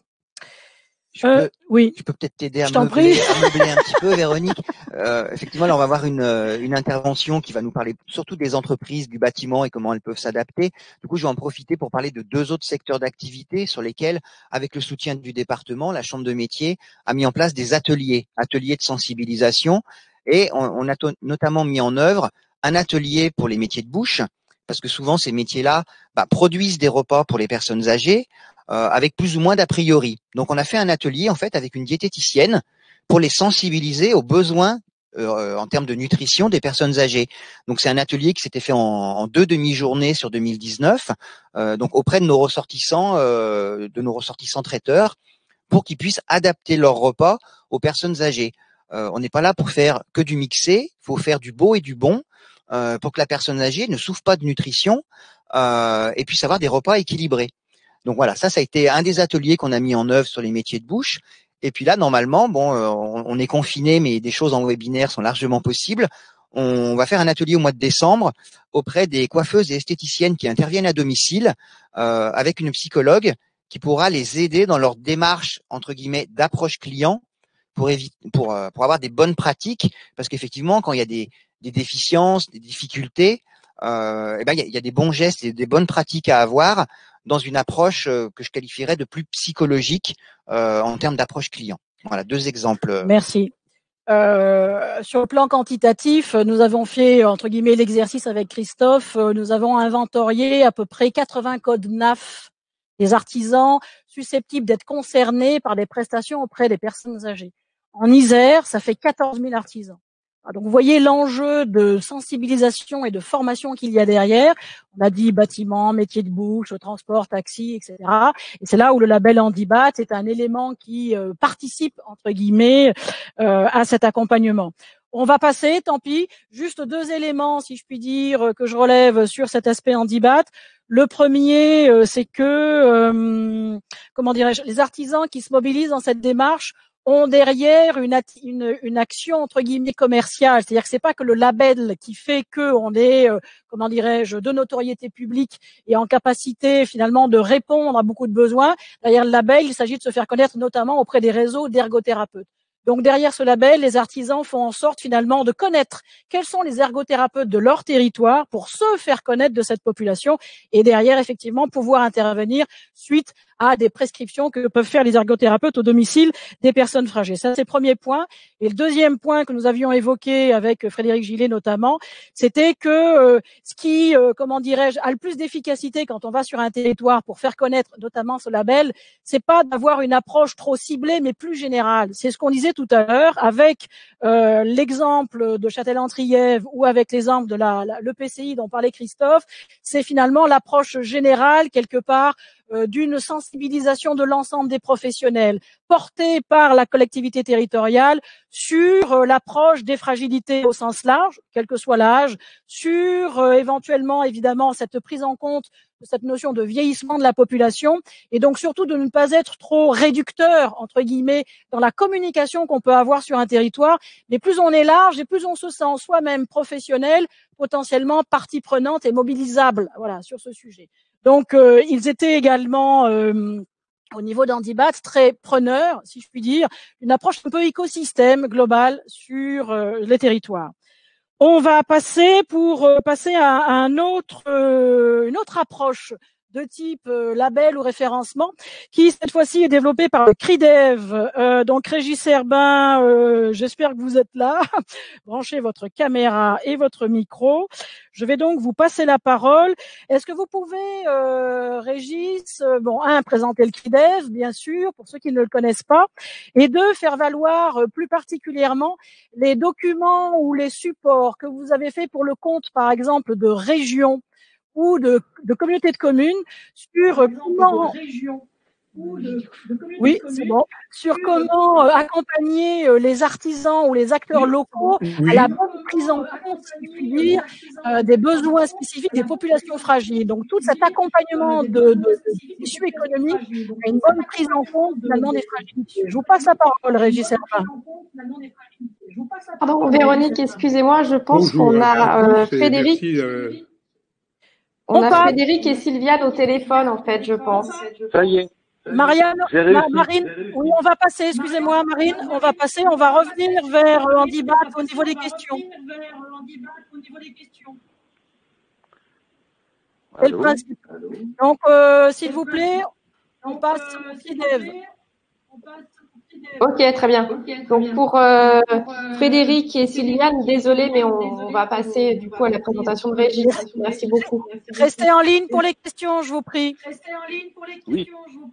Oui. Je peux peut-être t'aider à meubler un petit peu, Véronique. Effectivement, là, on va avoir une intervention qui va nous parler surtout des entreprises, du bâtiment et comment elles peuvent s'adapter. Du coup, je vais en profiter pour parler de 2 autres secteurs d'activité sur lesquels, avec le soutien du département, la Chambre de métier a mis en place des ateliers de sensibilisation. Et on a notamment mis en œuvre un atelier pour les métiers de bouche, parce que souvent, ces métiers-là produisent des repas pour les personnes âgées, avec plus ou moins d'a priori. Donc, on a fait un atelier en fait avec une diététicienne pour les sensibiliser aux besoins en termes de nutrition des personnes âgées. Donc, c'est un atelier qui s'était fait en 2 demi-journées sur 2019, donc auprès de nos ressortissants traiteurs, pour qu'ils puissent adapter leur repas aux personnes âgées. On n'est pas là pour faire que du mixé, il faut faire du beau et du bon pour que la personne âgée ne souffre pas de nutrition et puisse avoir des repas équilibrés. Donc voilà, ça a été un des ateliers qu'on a mis en œuvre sur les métiers de bouche. Et puis là, normalement, on est confiné, mais des choses en webinaire sont largement possibles. On va faire un atelier au mois de décembre auprès des coiffeuses et esthéticiennes qui interviennent à domicile avec une psychologue qui pourra les aider dans leur démarche entre guillemets d'approche client pour avoir des bonnes pratiques, parce qu'effectivement, quand il y a des déficiences, des difficultés, il y a des bons gestes et des bonnes pratiques à avoir dans une approche que je qualifierais de plus psychologique en termes d'approche client. Voilà, 2 exemples. Merci. Sur le plan quantitatif, nous avons fait entre guillemets l'exercice avec Christophe. Nous avons inventorié à peu près 80 codes NAF des artisans susceptibles d'être concernés par des prestations auprès des personnes âgées. En Isère, ça fait 14 000 artisans. Donc, vous voyez l'enjeu de sensibilisation et de formation qu'il y a derrière. On a dit bâtiment, métier de bouche, transport, taxi, etc. Et c'est là où le label Handibat est un élément qui participe, entre guillemets, à cet accompagnement. On va passer, tant pis, juste 2 éléments, si je puis dire, que je relève sur cet aspect Handibat. Le premier, c'est que, les artisans qui se mobilisent dans cette démarche ont derrière une action entre guillemets commerciale. C'est-à-dire que c'est pas que le label qui fait que on est, comment dirais-je, de notoriété publique et en capacité finalement de répondre à beaucoup de besoins. Derrière le label, il s'agit de se faire connaître notamment auprès des réseaux d'ergothérapeutes. Donc derrière ce label, les artisans font en sorte finalement de connaître quels sont les ergothérapeutes de leur territoire pour se faire connaître de cette population et derrière effectivement pouvoir intervenir suite à des prescriptions que peuvent faire les ergothérapeutes au domicile des personnes fragiles. Ça, c'est le premier point. Et le deuxième point que nous avions évoqué avec Frédéric Gillet notamment, c'était que ce qui, comment dirais-je, a le plus d'efficacité quand on va sur un territoire pour faire connaître notamment ce label, c'est pas d'avoir une approche trop ciblée, mais plus générale. C'est ce qu'on disait tout à l'heure avec l'exemple de Châtel-en-Trièves ou avec l'exemple de l'EPCI dont parlait Christophe. C'est finalement l'approche générale quelque part d'une sensibilisation de l'ensemble des professionnels portée par la collectivité territoriale sur l'approche des fragilités au sens large, quel que soit l'âge, sur éventuellement évidemment cette prise en compte de cette notion de vieillissement de la population et donc surtout de ne pas être trop réducteur entre guillemets dans la communication qu'on peut avoir sur un territoire, mais plus on est large et plus on se sent soi-même professionnel, potentiellement partie prenante et mobilisable voilà sur ce sujet. Donc, ils étaient également, au niveau d'Handibat, très preneurs, si je puis dire, une approche un peu écosystème global sur les territoires. On va passer passer à une autre approche de type label ou référencement, qui cette fois-ci est développée par le CRIDEV. Donc Régis Herbin, j'espère que vous êtes là. Branchez votre caméra et votre micro. Je vais donc vous passer la parole. Est-ce que vous pouvez, Régis, présenter le CRIDEV, bien sûr, pour ceux qui ne le connaissent pas, et deux, faire valoir plus particulièrement les documents ou les supports que vous avez fait pour le compte, par exemple, de régions ou de communautés de communes sur comment oui, c'est bon. Sur comment accompagner les artisans ou les acteurs locaux à la bonne prise en compte, si je puis dire, des besoins spécifiques des populations fragiles. Donc tout cet accompagnement de tissu économique à une bonne prise en compte finalement des fragilités. Je vous passe la parole, Régis Herbin. Pardon, Véronique, excusez-moi, je pense qu'on a Frédéric. On a Frédéric et Sylviane au téléphone, en fait, je pense. Ça y est. Marine, oui, on va passer, excusez-moi, Marine, on va revenir vers Handibat au niveau des questions. C'est le principe. Donc, s'il vous plaît, on passe au CIDEV. Ok, très bien. Donc pour Frédéric et Sylviane, désolé, mais on va passer du coup à la présentation de Régis. Merci beaucoup. Restez en ligne pour les questions, je vous prie. Oui.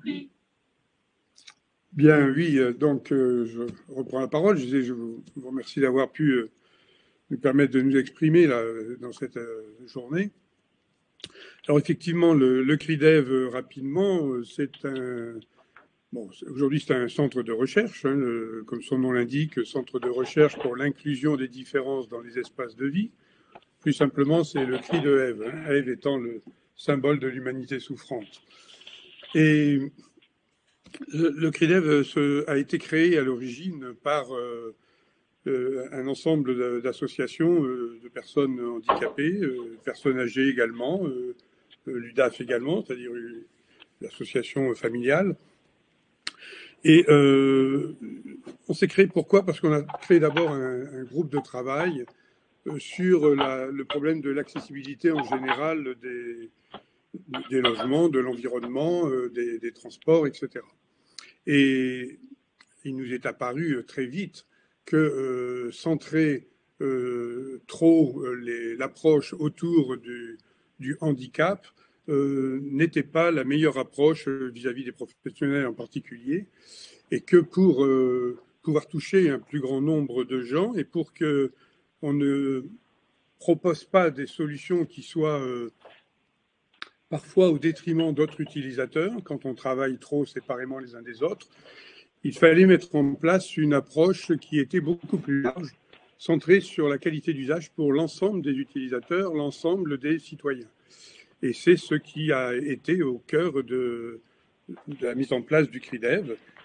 Bien, oui. Donc je reprends la parole. Je vous remercie d'avoir pu nous permettre de nous exprimer là dans cette journée. Alors effectivement, le CRIDEV rapidement, c'est un aujourd'hui, c'est un centre de recherche, comme son nom l'indique, centre de recherche pour l'inclusion des différences dans les espaces de vie. Plus simplement, c'est le cri de Ève, Ève étant le symbole de l'humanité souffrante. Et le cri d'Ève a été créé à l'origine par un ensemble d'associations de personnes handicapées, personnes âgées également, l'UDAF également, c'est-à-dire l'association familiale. Et on s'est créé pourquoi? Parce qu'on a créé d'abord un groupe de travail sur le problème de l'accessibilité en général des logements, de l'environnement, des transports, etc. Et il nous est apparu très vite que centrer trop l'approche autour du handicap n'était pas la meilleure approche vis-à-vis des professionnels en particulier, et que pour pouvoir toucher un plus grand nombre de gens et pour que on ne propose pas des solutions qui soient parfois au détriment d'autres utilisateurs, quand on travaille trop séparément les uns des autres, il fallait mettre en place une approche qui était beaucoup plus large, centrée sur la qualité d'usage pour l'ensemble des utilisateurs, l'ensemble des citoyens. Et c'est ce qui a été au cœur de la mise en place du CRIDEV.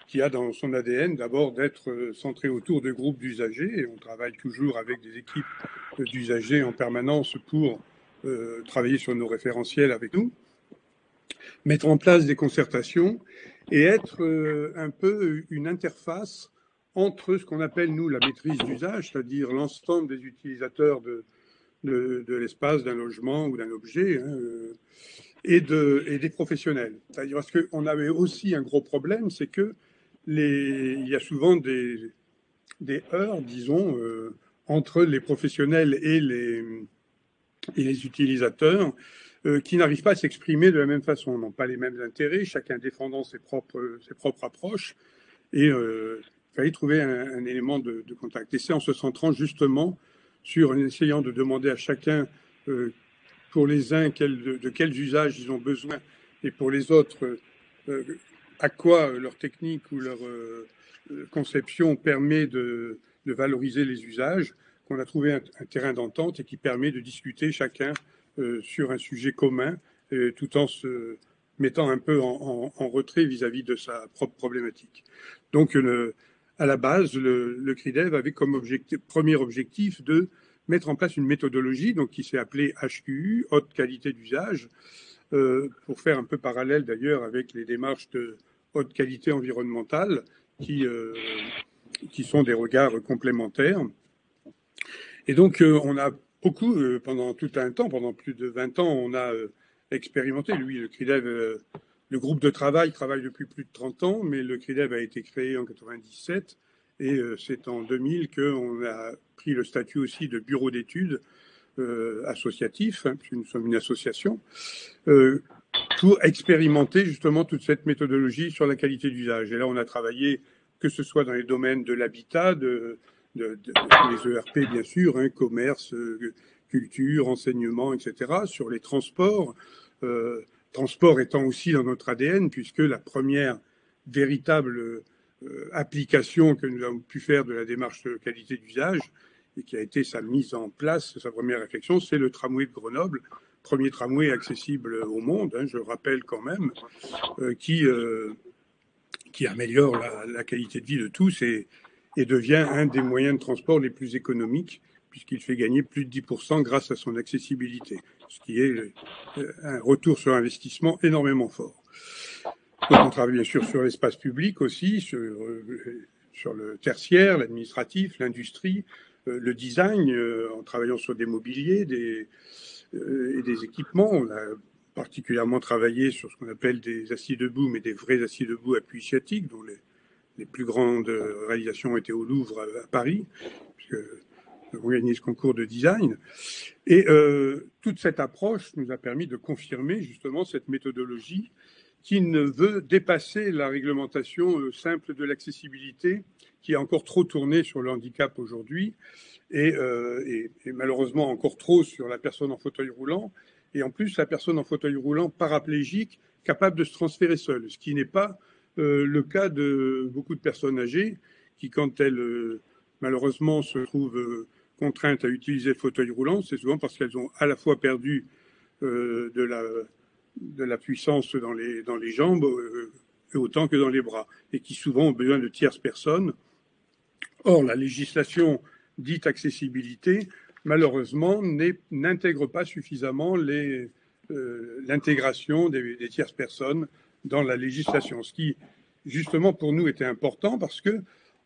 qui a dans son ADN d'abord d'être centré autour de groupes d'usagers, et on travaille toujours avec des équipes d'usagers en permanence pour travailler sur nos référentiels avec nous, mettre en place des concertations et être un peu une interface entre ce qu'on appelle, nous, la maîtrise d'usage, c'est-à-dire l'ensemble des utilisateurs de l'espace, d'un logement ou d'un objet, hein, et des professionnels. C'est-à-dire parce qu'on avait aussi un gros problème, c'est que il y a souvent des heurts, disons, entre les professionnels et les utilisateurs qui n'arrivent pas à s'exprimer de la même façon, n'ont pas les mêmes intérêts, chacun défendant ses propres approches, et il fallait trouver un élément de contact. Et c'est en se centrant justement en essayant de demander à chacun, pour les uns, de quels usages ils ont besoin, et pour les autres, à quoi leur technique ou leur conception permet de valoriser les usages, qu'on a trouvé un terrain d'entente et qui permet de discuter chacun sur un sujet commun, tout en se mettant un peu en retrait vis-à-vis de sa propre problématique. Donc, à la base, le CRIDEV avait comme premier objectif de mettre en place une méthodologie donc, qui s'est appelée HQU, haute qualité d'usage, pour faire un peu parallèle d'ailleurs avec les démarches de haute qualité environnementale qui sont des regards complémentaires. Et donc, on a beaucoup, pendant tout un temps, pendant plus de 20 ans, on a expérimenté. Lui, le CRIDEV, le groupe de travail depuis plus de 30 ans, mais le CRIDEV a été créé en 97 et c'est en 2000 qu'on a pris le statut aussi de bureau d'études associatif, hein, puisque nous sommes une association, pour expérimenter justement toute cette méthodologie sur la qualité d'usage. Et là, on a travaillé, que ce soit dans les domaines de l'habitat, les ERP bien sûr, hein, commerce, culture, enseignement, etc., sur les transports, transport étant aussi dans notre ADN, puisque la première véritable application que nous avons pu faire de la démarche de qualité d'usage, et qui a été sa mise en place, sa première réflexion, c'est le tramway de Grenoble, premier tramway accessible au monde, hein, je le rappelle quand même, qui améliore la qualité de vie de tous et devient un des moyens de transport les plus économiques, puisqu'il fait gagner plus de 10% grâce à son accessibilité, ce qui est un retour sur investissement énormément fort. Donc on travaille bien sûr sur l'espace public aussi, sur le tertiaire, l'administratif, l'industrie, le design, en travaillant sur des mobiliers et des équipements. On a particulièrement travaillé sur ce qu'on appelle des aciers debout, mais des vrais aciers debout à puits sciatique, dont les plus grandes réalisations ont été au Louvre à Paris, puisque nous avons gagné ce concours de design. Et toute cette approche nous a permis de confirmer justement cette méthodologie qui ne veut dépasser la réglementation simple de l'accessibilité, qui est encore trop tournée sur le handicap aujourd'hui, et malheureusement encore trop sur la personne en fauteuil roulant, et en plus la personne en fauteuil roulant paraplégique capable de se transférer seule, ce qui n'est pas le cas de beaucoup de personnes âgées qui, quand elles malheureusement se trouvent contraintes à utiliser le fauteuil roulant, c'est souvent parce qu'elles ont à la fois perdu de la puissance dans les jambes autant que dans les bras, et qui souvent ont besoin de tierces personnes. Or, la législation dite accessibilité, malheureusement, n'intègre pas suffisamment l'intégration des tierces personnes dans la législation, ce qui, justement, pour nous était important parce que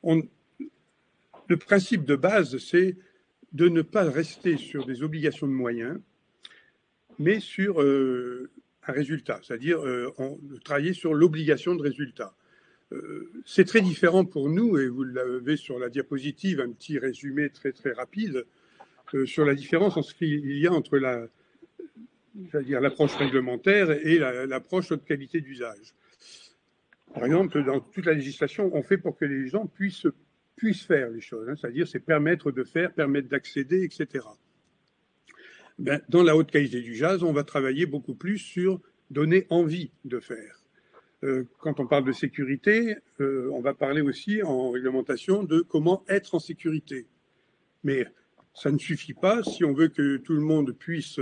le principe de base, c'est de ne pas rester sur des obligations de moyens, mais sur un résultat, c'est-à-dire de travailler sur l'obligation de résultat. C'est très différent pour nous, et vous l'avez sur la diapositive, un petit résumé très très rapide, sur la différence en ce qu'il y a entre l'approche réglementaire et l'approche haute qualité d'usage. Par exemple, dans toute la législation, on fait pour que les gens puissent faire les choses, hein, c'est-à-dire c'est permettre de faire, permettre d'accéder, etc. Ben, dans la haute qualité d'usage, on va travailler beaucoup plus sur donner envie de faire. Quand on parle de sécurité, on va parler aussi en réglementation de comment être en sécurité. Mais ça ne suffit pas si on veut que tout le monde puisse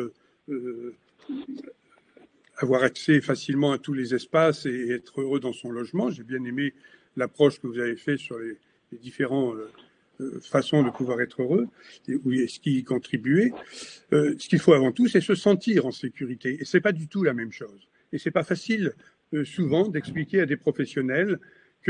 avoir accès facilement à tous les espaces et être heureux dans son logement. J'ai bien aimé l'approche que vous avez fait sur les différents façons de pouvoir être heureux, et ce qui y contribuait. Ce qu'il faut avant tout, c'est se sentir en sécurité. Et c'est pas du tout la même chose. Et c'est pas facile souvent d'expliquer à des professionnels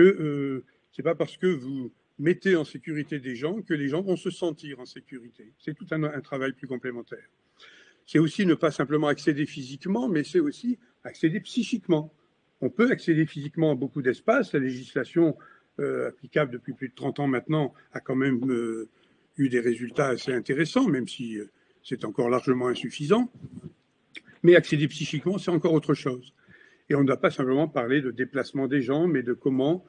que c'est pas parce que vous mettez en sécurité des gens que les gens vont se sentir en sécurité. C'est tout un travail plus complémentaire. C'est aussi ne pas simplement accéder physiquement, mais c'est aussi accéder psychiquement. On peut accéder physiquement à beaucoup d'espaces. La législation applicable depuis plus de 30 ans maintenant a quand même eu des résultats assez intéressants, même si c'est encore largement insuffisant. Mais accéder psychiquement, c'est encore autre chose. Et on ne doit pas simplement parler de déplacement des gens, mais de comment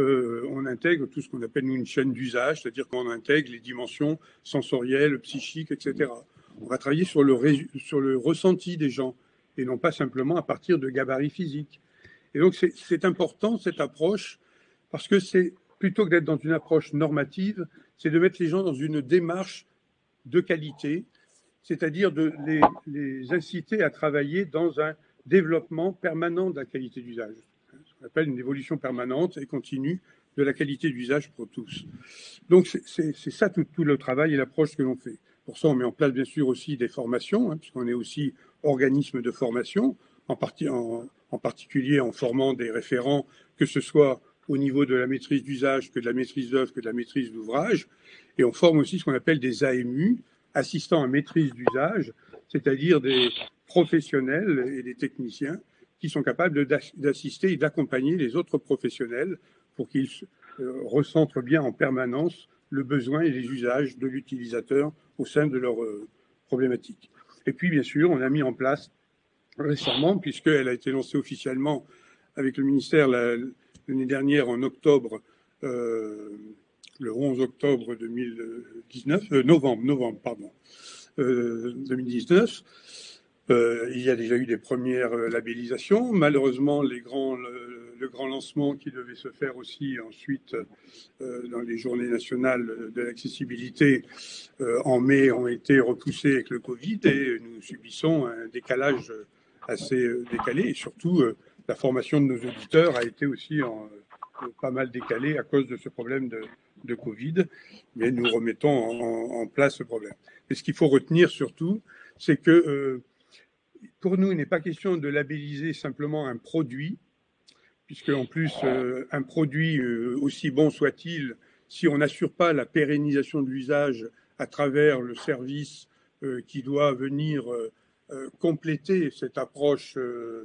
on intègre tout ce qu'on appelle nous une chaîne d'usage, c'est-à-dire qu'on intègre les dimensions sensorielles, psychiques, etc. On va travailler sur le ressenti des gens, et non pas simplement à partir de gabarits physiques. Et donc c'est important cette approche, parce que c'est plutôt que d'être dans une approche normative, c'est de mettre les gens dans une démarche de qualité, c'est-à-dire de les inciter à travailler dans un développement permanent de la qualité d'usage, ce qu'on appelle une évolution permanente et continue de la qualité d'usage pour tous. Donc c'est ça tout le travail et l'approche que l'on fait. Pour ça, on met en place bien sûr aussi des formations, puisqu'on est aussi organisme de formation, en particulier en formant des référents, que ce soit au niveau de la maîtrise d'usage, que de la maîtrise d'œuvre, que de la maîtrise d'ouvrage. Et on forme aussi ce qu'on appelle des AMU, assistants à maîtrise d'usage, c'est-à-dire des professionnels et des techniciens qui sont capables d'assister et d'accompagner les autres professionnels pour qu'ils recentrent bien en permanence le besoin et les usages de l'utilisateur au sein de leur problématique. Et puis, bien sûr, on a mis en place récemment, puisqu'elle a été lancée officiellement avec le ministère l'année dernière en octobre, le 11 octobre 2019, novembre, 2019. Il y a déjà eu des premières labellisations. Malheureusement, le grand lancement qui devait se faire aussi ensuite dans les journées nationales de l'accessibilité en mai ont été repoussés avec le Covid et nous subissons un décalage assez décalé et surtout la formation de nos auditeurs a été aussi pas mal décalée à cause de ce problème de Covid, mais nous remettons en place ce problème. Et ce qu'il faut retenir surtout, c'est que pour nous, il n'est pas question de labelliser simplement un produit, puisque en plus, un produit, aussi bon soit-il, si on n'assure pas la pérennisation de l'usage à travers le service qui doit venir compléter cette approche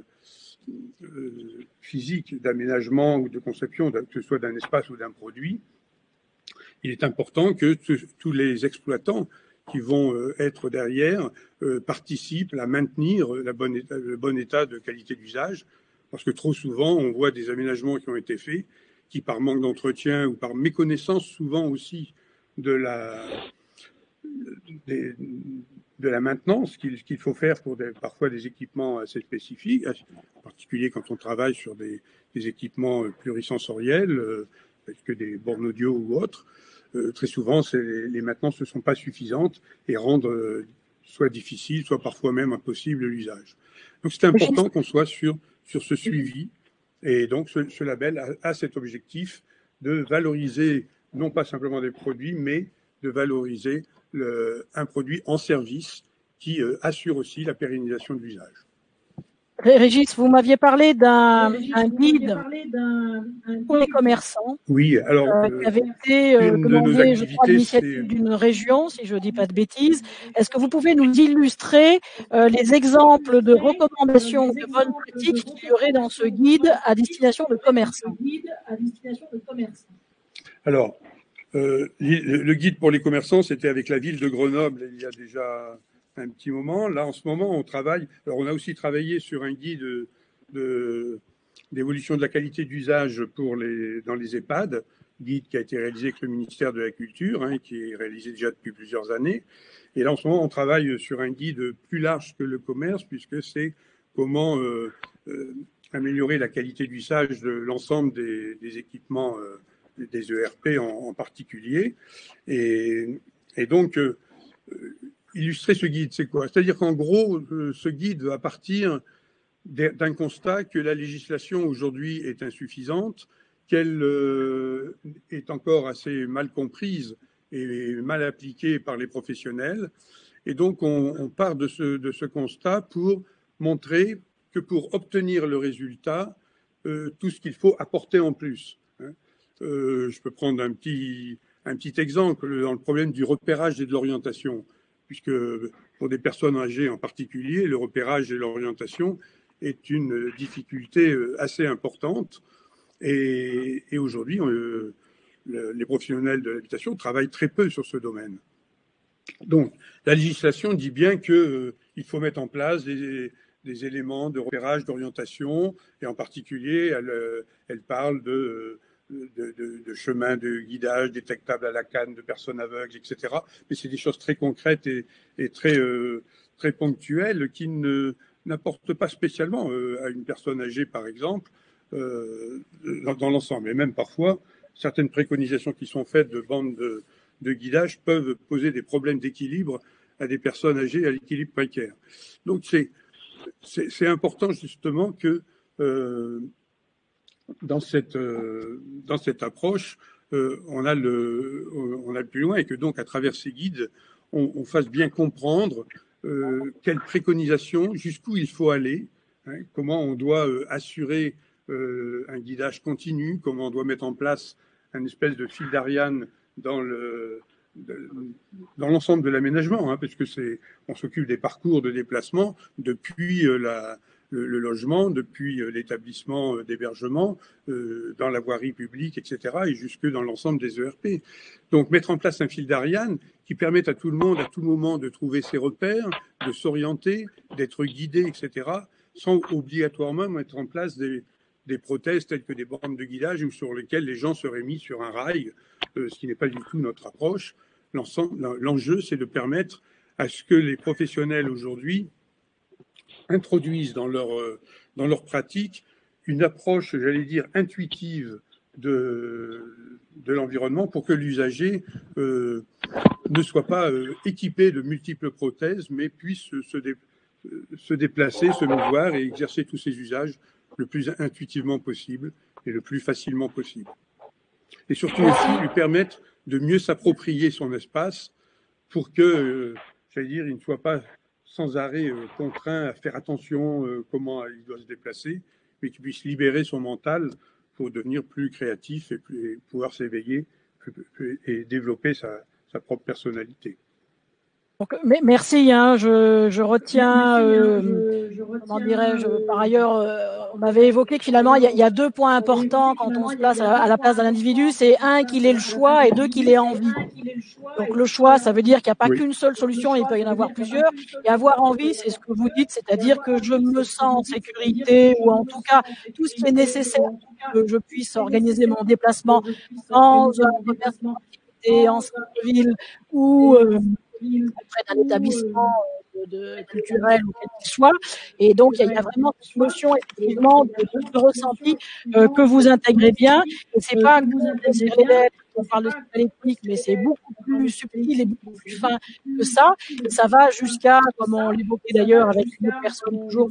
physique d'aménagement ou de conception, que ce soit d'un espace ou d'un produit, il est important que tous les exploitants qui vont être derrière participent à maintenir le bon état de qualité d'usage, parce que trop souvent, on voit des aménagements qui ont été faits, qui par manque d'entretien ou par méconnaissance souvent aussi de la maintenance qu'il faut faire pour parfois des équipements assez spécifiques, en particulier quand on travaille sur des équipements plurisensoriels, tels que des bornes audio ou autres. Très souvent, les maintenances ne sont pas suffisantes et rendent soit difficile, soit parfois même impossible l'usage. Donc c'est important qu'on soit sur ce suivi. Et donc ce label a cet objectif de valoriser non pas simplement des produits, mais de valoriser un produit en service qui assure aussi la pérennisation de l'usage. Régis, vous m'aviez parlé d'un guide pour les commerçants. Oui, alors qui avait été demandé, je crois, à l'initiative d'une région, si je ne dis pas de bêtises. Est-ce que vous pouvez nous illustrer les exemples de recommandations de bonnes pratiques qu'il y aurait dans ce guide à destination de commerçants? Alors, le guide pour les commerçants, c'était avec la ville de Grenoble il y a déjà un petit moment. Là, en ce moment, on travaille. Alors, on a aussi travaillé sur un guide d'évolution de la qualité d'usage dans les EHPAD, guide qui a été réalisé avec le ministère de la Culture, qui est réalisé déjà depuis plusieurs années. Et là, en ce moment, on travaille sur un guide plus large que le commerce, puisque c'est comment améliorer la qualité d'usage de l'ensemble des équipements, des ERP en particulier. Et donc, illustrer ce guide, c'est quoi? C'est-à-dire qu'en gros, ce guide va partir d'un constat que la législation aujourd'hui est insuffisante, qu'elle est encore assez mal comprise et mal appliquée par les professionnels. Et donc, on part de ce constat pour montrer que pour obtenir le résultat, tout ce qu'il faut apporter en plus. Je peux prendre un petit exemple dans le problème du repérage et de l'orientation, puisque pour des personnes âgées en particulier, le repérage et l'orientation est une difficulté assez importante. Et aujourd'hui, les professionnels de l'habitation travaillent très peu sur ce domaine. Donc, la législation dit bien qu'il faut mettre en place des éléments de repérage, d'orientation, et en particulier, elle parle de chemins de guidage détectables à la canne, de personnes aveugles, etc. Mais c'est des choses très concrètes et très ponctuelles qui n'apportent pas spécialement à une personne âgée, par exemple, dans l'ensemble. Et même parfois, certaines préconisations qui sont faites de bandes de guidage peuvent poser des problèmes d'équilibre à des personnes âgées à l'équilibre précaire. Donc c'est important justement que dans cette approche, on a le plus loin et que donc à travers ces guides, on fasse bien comprendre quelles préconisations, jusqu'où il faut aller, comment on doit assurer un guidage continu, comment on doit mettre en place un espèce de fil d'Ariane dans l'ensemble de l'aménagement, parce que on s'occupe des parcours de déplacement depuis le logement, depuis l'établissement d'hébergement, dans la voirie publique, etc., et jusque dans l'ensemble des ERP. Donc mettre en place un fil d'Ariane qui permette à tout le monde, à tout moment, de trouver ses repères, de s'orienter, d'être guidé, etc., sans obligatoirement mettre en place des prothèses telles que des bornes de guidage ou sur lesquelles les gens seraient mis sur un rail, ce qui n'est pas du tout notre approche. L'enjeu, c'est de permettre à ce que les professionnels aujourd'hui introduisent dans leur pratique une approche, j'allais dire, intuitive de l'environnement pour que l'usager ne soit pas équipé de multiples prothèses, mais puisse se déplacer, se mouvoir et exercer tous ses usages le plus intuitivement possible et le plus facilement possible. Et surtout aussi lui permettre de mieux s'approprier son espace pour que, j'allais dire, il ne soit pas sans arrêt contraint à faire attention comment il doit se déplacer, mais qu'il puisse libérer son mental pour devenir plus créatif et pouvoir s'éveiller et développer sa propre personnalité. Donc, merci, je retiens, comment dirais-je, par ailleurs, on m'avait évoqué que finalement, il y a deux points importants quand on se place à la place d'un individu, c'est un, qu'il ait le choix, et deux, qu'il ait envie. Donc le choix, ça veut dire qu'il n'y a pas qu'une seule solution, il peut y en avoir plusieurs, et avoir envie, c'est ce que vous dites, c'est-à-dire que je me sens en sécurité, ou en tout cas, tout ce qui est nécessaire pour que je puisse organiser mon déplacement sans un commerce d'activité en centre-ville ou auprès d'un établissement culturel ou quel qu'il soit. Et donc, il y a vraiment cette notion, effectivement, de ressenti que vous intégrez bien. Et c'est pas que vous intégrez les lettres, on parle de signalétique, mais c'est beaucoup plus subtil et beaucoup plus fin que ça. Et ça va jusqu'à, comme on l'évoquait d'ailleurs avec une autre personne toujours,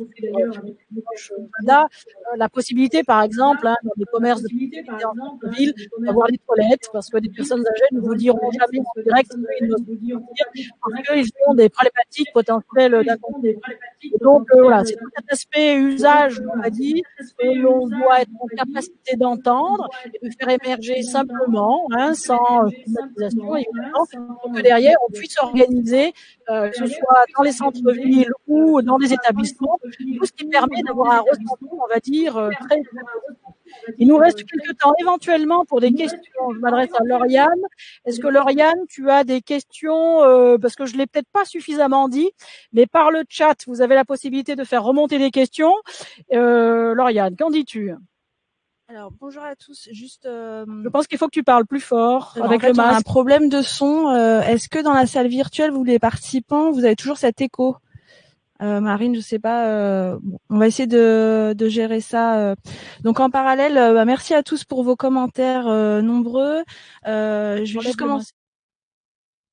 la possibilité, par exemple, dans des commerces de ville, d'avoir les toilettes, parce que des personnes âgées ne vous diront jamais en direct qu'ils ne vous dire parce qu'ils ont des problématiques potentielles d'attente. Donc, voilà, c'est tout cet aspect usage, on va dire, que l'on doit être en capacité d'entendre et de faire émerger simplement, sans stigmatisation, évidemment, pour que derrière, on puisse organiser, que ce soit dans les centres-villes ou dans des établissements, tout ce qui permet d'avoir un ressenti, on va dire, très. Il nous reste quelques temps éventuellement pour des questions. Je m'adresse à Lauriane. Est-ce que Lauriane, tu as des questions, parce que je l'ai peut-être pas suffisamment dit, mais par le chat, vous avez la possibilité de faire remonter des questions. Lauriane, qu'en dis-tu? Alors, bonjour à tous. Juste, je pense qu'il faut que tu parles plus fort avec le masque. On a un problème de son. Est-ce que dans la salle virtuelle, vous les participants, vous avez toujours cet écho? Marine, je sais pas. On va essayer de gérer ça. Donc en parallèle, merci à tous pour vos commentaires nombreux. Je vais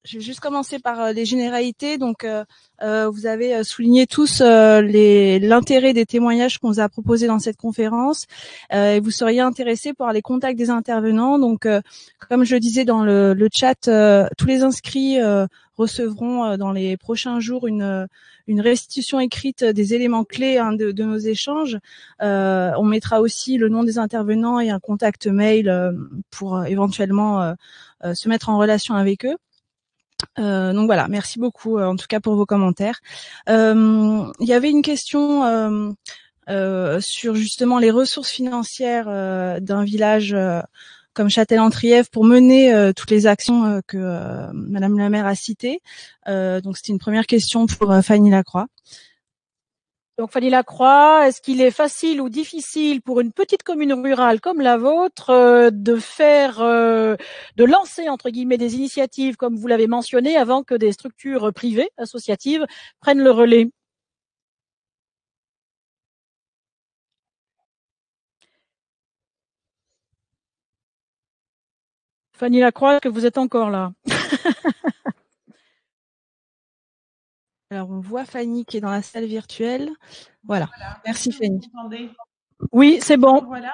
je vais juste commencer par les généralités. Donc, vous avez souligné tous l'intérêt des témoignages qu'on vous a proposés dans cette conférence. Et vous seriez intéressés par les contacts des intervenants. Donc, comme je le disais dans le chat, tous les inscrits recevront dans les prochains jours une restitution écrite des éléments clés de nos échanges. On mettra aussi le nom des intervenants et un contact mail pour éventuellement se mettre en relation avec eux. Donc voilà, merci beaucoup en tout cas pour vos commentaires. Il y avait une question sur justement les ressources financières d'un village comme Châtel-en-Trièves pour mener toutes les actions que Madame la maire a citées. Donc c'était une première question pour Fanny Lacroix. Donc Fanny Lacroix, est-ce qu'il est facile ou difficile pour une petite commune rurale comme la vôtre de lancer entre guillemets des initiatives comme vous l'avez mentionné avant que des structures privées associatives prennent le relais? Fanny Lacroix, est-ce que vous êtes encore là? Alors, on voit Fanny qui est dans la salle virtuelle. Voilà. Merci Fanny. Oui, c'est bon. Voilà.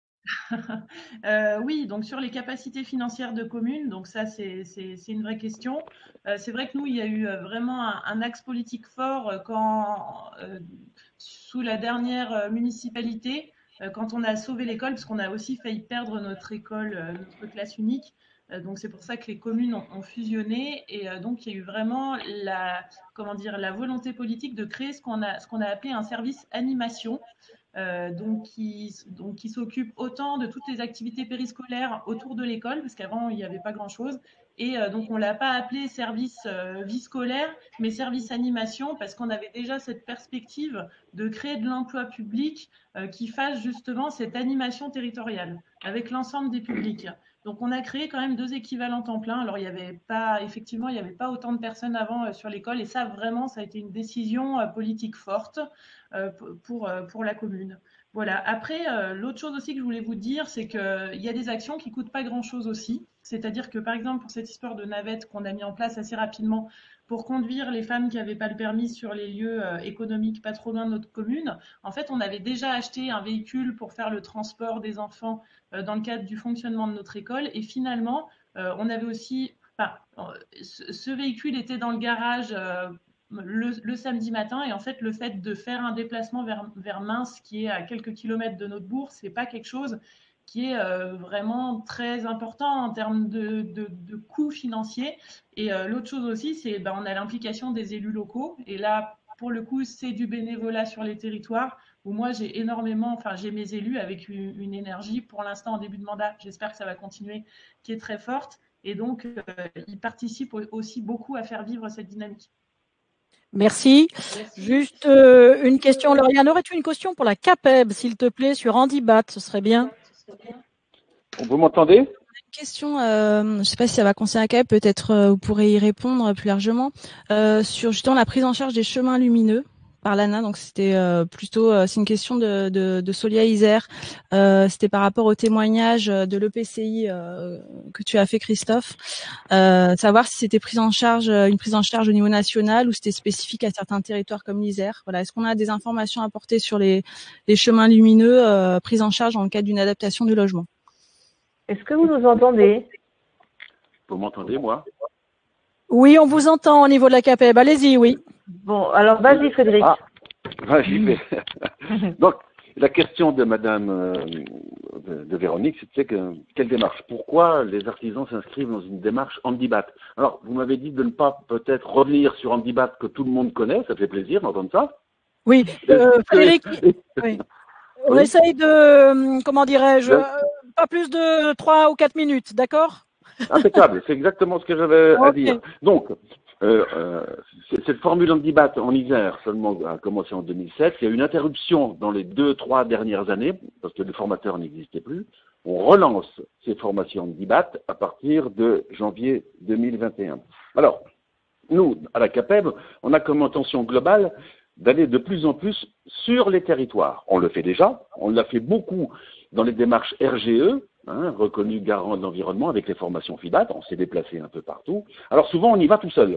Oui, donc sur les capacités financières de communes, donc ça c'est une vraie question. C'est vrai que nous, il y a eu vraiment un axe politique fort quand sous la dernière municipalité, quand on a sauvé l'école, parce qu'on a aussi failli perdre notre école, notre classe unique. Donc c'est pour ça que les communes ont fusionné et donc il y a eu vraiment la volonté politique de créer ce qu'on a appelé un service animation. Donc qui s'occupe autant de toutes les activités périscolaires autour de l'école, parce qu'avant il n'y avait pas grand-chose, et donc on l'a pas appelé service vie scolaire, mais service animation, parce qu'on avait déjà cette perspective de créer de l'emploi public qui fasse justement cette animation territoriale avec l'ensemble des publics. Donc on a créé quand même 2 équivalents temps plein. Alors il n'y avait pas autant de personnes avant sur l'école, et ça vraiment ça a été une décision politique forte pour la commune. Voilà. Après, l'autre chose aussi que je voulais vous dire, c'est qu'il y a des actions qui coûtent pas grand-chose aussi. C'est-à-dire que, par exemple, pour cette histoire de navette qu'on a mis en place assez rapidement pour conduire les femmes qui n'avaient pas le permis sur les lieux économiques pas trop loin de notre commune, en fait, on avait déjà acheté un véhicule pour faire le transport des enfants dans le cadre du fonctionnement de notre école. Et finalement, on avait aussi... ce véhicule était dans le garage le samedi matin, et en fait le fait de faire un déplacement vers Mins qui est à quelques kilomètres de notre bourg, c'est pas quelque chose qui est vraiment très important en termes de coûts financiers. Et l'autre chose aussi, c'est on a l'implication des élus locaux, et là pour le coup c'est du bénévolat sur les territoires où moi j'ai mes élus avec une énergie pour l'instant en début de mandat, j'espère que ça va continuer, qui est très forte, et donc ils participent aussi beaucoup à faire vivre cette dynamique. Merci. Juste une question, Lauriane. Aurais-tu une question pour la CAPEB, s'il te plaît, sur Handibat? Ce serait bien. Vous m'entendez? Une question, je ne sais pas si ça va concerner la CAPEB, peut-être vous pourrez y répondre plus largement, sur justement la prise en charge des chemins lumineux par l'ANA. Donc c'était c'est une question de Solia Isère. C'était par rapport au témoignage de l'EPCI que tu as fait, Christophe. Savoir si c'était une prise en charge au niveau national ou c'était spécifique à certains territoires comme l'Isère. Voilà. Est-ce qu'on a des informations à apporter sur les chemins lumineux pris en charge dans le cadre d'une adaptation du logement? Est-ce que vous nous entendez? Vous m'entendez, moi? Oui, on vous entend au niveau de la CAPEB. Allez-y, oui. Bon, alors vas-y, Frédéric. J'y vais. Donc, la question de Madame de Véronique, c'était quelle démarche? Pourquoi les artisans s'inscrivent dans une démarche Handibat? Alors, vous m'avez dit de ne pas peut-être revenir sur Handibat que tout le monde connaît, ça fait plaisir d'entendre ça. Oui, Frédéric, oui. On essaye de, comment dirais-je, pas plus de 3 ou 4 minutes, d'accord? Impeccable, c'est exactement ce que j'avais à dire. Donc, cette formule Handibat en Isère seulement a commencé en 2007. Il y a eu une interruption dans les 2-3 dernières années, parce que les formateurs n'existaient plus. On relance ces formations Handibat à partir de janvier 2021. Alors, nous, à la CAPEB, on a comme intention globale d'aller de plus en plus sur les territoires. On le fait déjà, on l'a fait beaucoup dans les démarches RGE, reconnu garant de l'environnement avec les formations FIBAT. On s'est déplacé un peu partout. Alors souvent, on y va tout seul.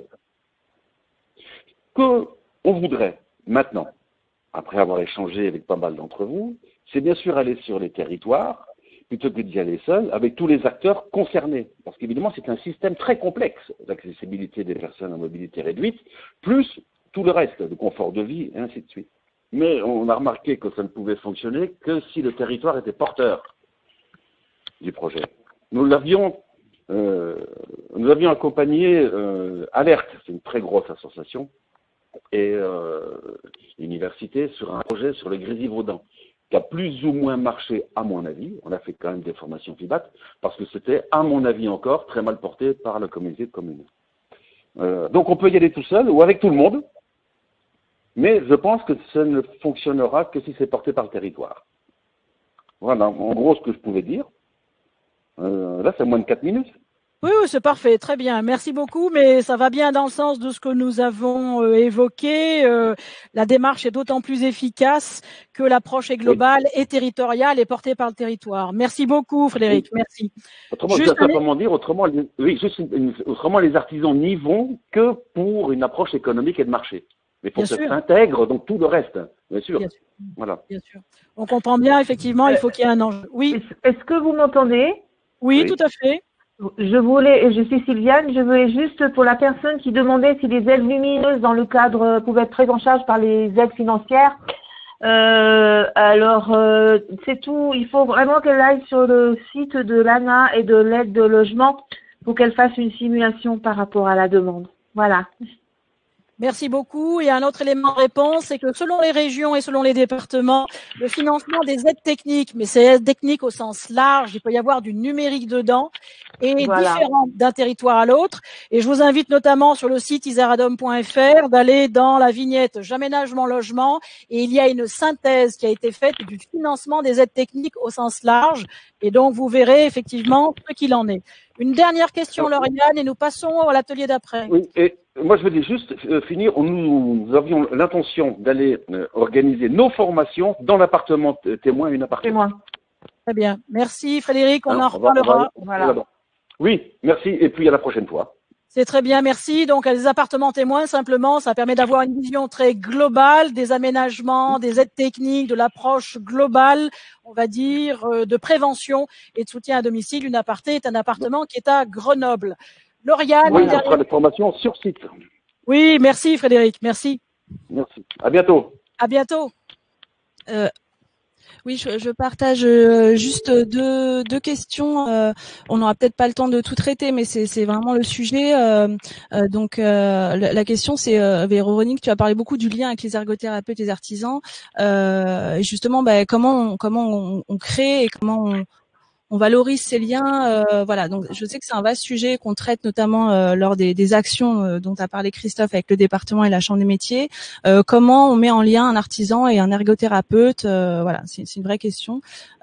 Que on voudrait maintenant, après avoir échangé avec pas mal d'entre vous, c'est bien sûr aller sur les territoires, plutôt que d'y aller seul, avec tous les acteurs concernés. Parce qu'évidemment, c'est un système très complexe d'accessibilité des personnes à mobilité réduite, plus tout le reste, le confort de vie, et ainsi de suite. Mais on a remarqué que ça ne pouvait fonctionner que si le territoire était porteur du projet. Nous avions accompagné Alerte, c'est une très grosse association, et l'université sur un projet sur le Grésivaudan, qui a plus ou moins marché à mon avis. On a fait quand même des formations FIBAT, parce que c'était, à mon avis encore, très mal porté par la communauté de communes. Donc on peut y aller tout seul ou avec tout le monde, mais je pense que ça ne fonctionnera que si c'est porté par le territoire. Voilà, en gros, ce que je pouvais dire. Là, c'est moins de 4 minutes. Oui, c'est parfait, très bien. Merci beaucoup, mais ça va bien dans le sens de ce que nous avons évoqué. La démarche est d'autant plus efficace que l'approche est globale et territoriale et portée par le territoire. Merci beaucoup, Frédéric. Merci. Autrement, je dois simplement dire, autrement, les artisans n'y vont que pour une approche économique et de marché. Mais pour que ça s'intègre, donc tout le reste, bien sûr. Voilà. Bien sûr. On comprend bien, effectivement, il faut qu'il y ait un enjeu. Oui. Est-ce que vous m'entendez ? Oui, tout à fait. Je suis Sylviane, je voulais juste, pour la personne qui demandait si les aides lumineuses dans le cadre pouvaient être prises en charge par les aides financières, c'est tout, il faut vraiment qu'elle aille sur le site de l'ANA et de l'aide de logement pour qu'elle fasse une simulation par rapport à la demande. Voilà. Merci beaucoup. Et un autre élément de réponse, c'est que selon les régions et selon les départements, le financement des aides techniques, mais ces aides techniques au sens large, il peut y avoir du numérique dedans, est différent d'un territoire à l'autre. Et je vous invite notamment sur le site isaradom.fr d'aller dans la vignette J'aménagement logement, et il y a une synthèse qui a été faite du financement des aides techniques au sens large. Et donc, vous verrez effectivement ce qu'il en est. Une dernière question, Lauriane, et nous passons à l'atelier d'après. Oui, et moi je voulais juste finir. Nous avions l'intention d'aller organiser nos formations dans l'appartement témoin, une appartement. Très bien. Merci Frédéric, on en reparlera. Voilà. Oui, merci, et puis à la prochaine fois. C'est très bien, merci. Donc, les appartements témoins, simplement, ça permet d'avoir une vision très globale des aménagements, des aides techniques, de l'approche globale, on va dire, de prévention et de soutien à domicile. Une aparté est un appartement qui est à Grenoble. Lauriane. Oui, on fera des formations sur site. Oui, merci Frédéric, merci. Merci. À bientôt. À bientôt. Oui, je partage juste deux questions. On n'aura peut-être pas le temps de tout traiter, mais c'est vraiment le sujet. Donc, la question, c'est, Véronique, tu as parlé beaucoup du lien avec les ergothérapeutes et les artisans. Justement, comment on crée et comment on valorise ces liens. Voilà, donc je sais que c'est un vaste sujet qu'on traite notamment lors des actions dont a parlé Christophe avec le département et la Chambre des métiers. Comment on met en lien un artisan et un ergothérapeute, voilà, c'est une vraie question.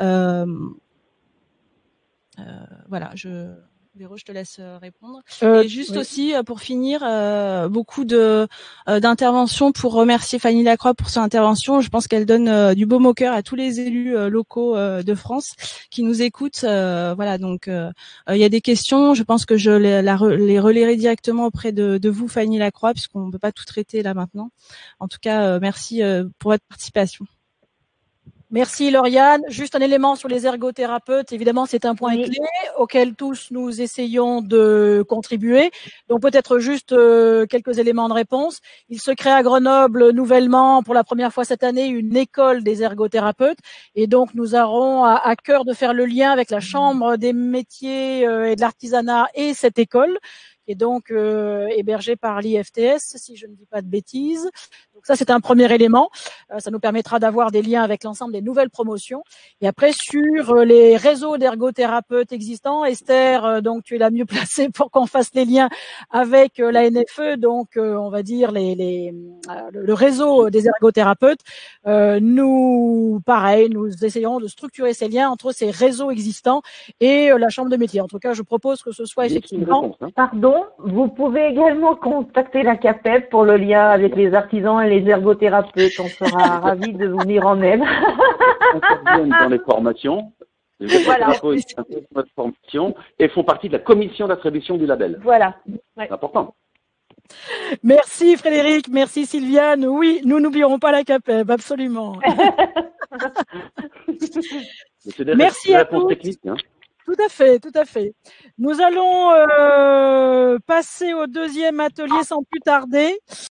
Voilà, Véro, je te laisse répondre. Et juste aussi, pour finir, beaucoup d'interventions pour remercier Fanny Lacroix pour son intervention. Je pense qu'elle donne du baume au cœur à tous les élus locaux de France qui nous écoutent. Voilà, donc il y a des questions. Je pense que je les relayerai directement auprès de vous, Fanny Lacroix, puisqu'on ne peut pas tout traiter là maintenant. En tout cas, merci pour votre participation. Merci Lauriane. Juste un élément sur les ergothérapeutes. Évidemment, c'est un point clé auquel tous nous essayons de contribuer. Donc peut-être juste quelques éléments de réponse. Il se crée à Grenoble nouvellement, pour la première fois cette année, une école des ergothérapeutes. Et donc nous aurons à cœur de faire le lien avec la Chambre des métiers et de l'artisanat et cette école, qui est donc hébergée par l'IFTS, si je ne dis pas de bêtises. Donc ça, c'est un premier élément. Ça nous permettra d'avoir des liens avec l'ensemble des nouvelles promotions. Et après, sur les réseaux d'ergothérapeutes existants, Esther, donc tu es la mieux placée pour qu'on fasse les liens avec la NFE, donc on va dire le réseau des ergothérapeutes. Nous essayons de structurer ces liens entre ces réseaux existants et la Chambre de métier. En tout cas, je propose que ce soit effectivement... Pardon, vous pouvez également contacter la CAPEP pour le lien avec les artisans et les ergothérapeutes. On sera ravis de vous venir en aide. Dans les formations, Voilà. Notre formation et font partie de la commission d'attribution du label. Voilà. Ouais. C'est important. Merci Frédéric, merci Sylviane. Oui, nous n'oublierons pas la CAPEB, absolument. Merci à tous. Technique, hein. Tout à fait, tout à fait. Nous allons passer au deuxième atelier sans plus tarder.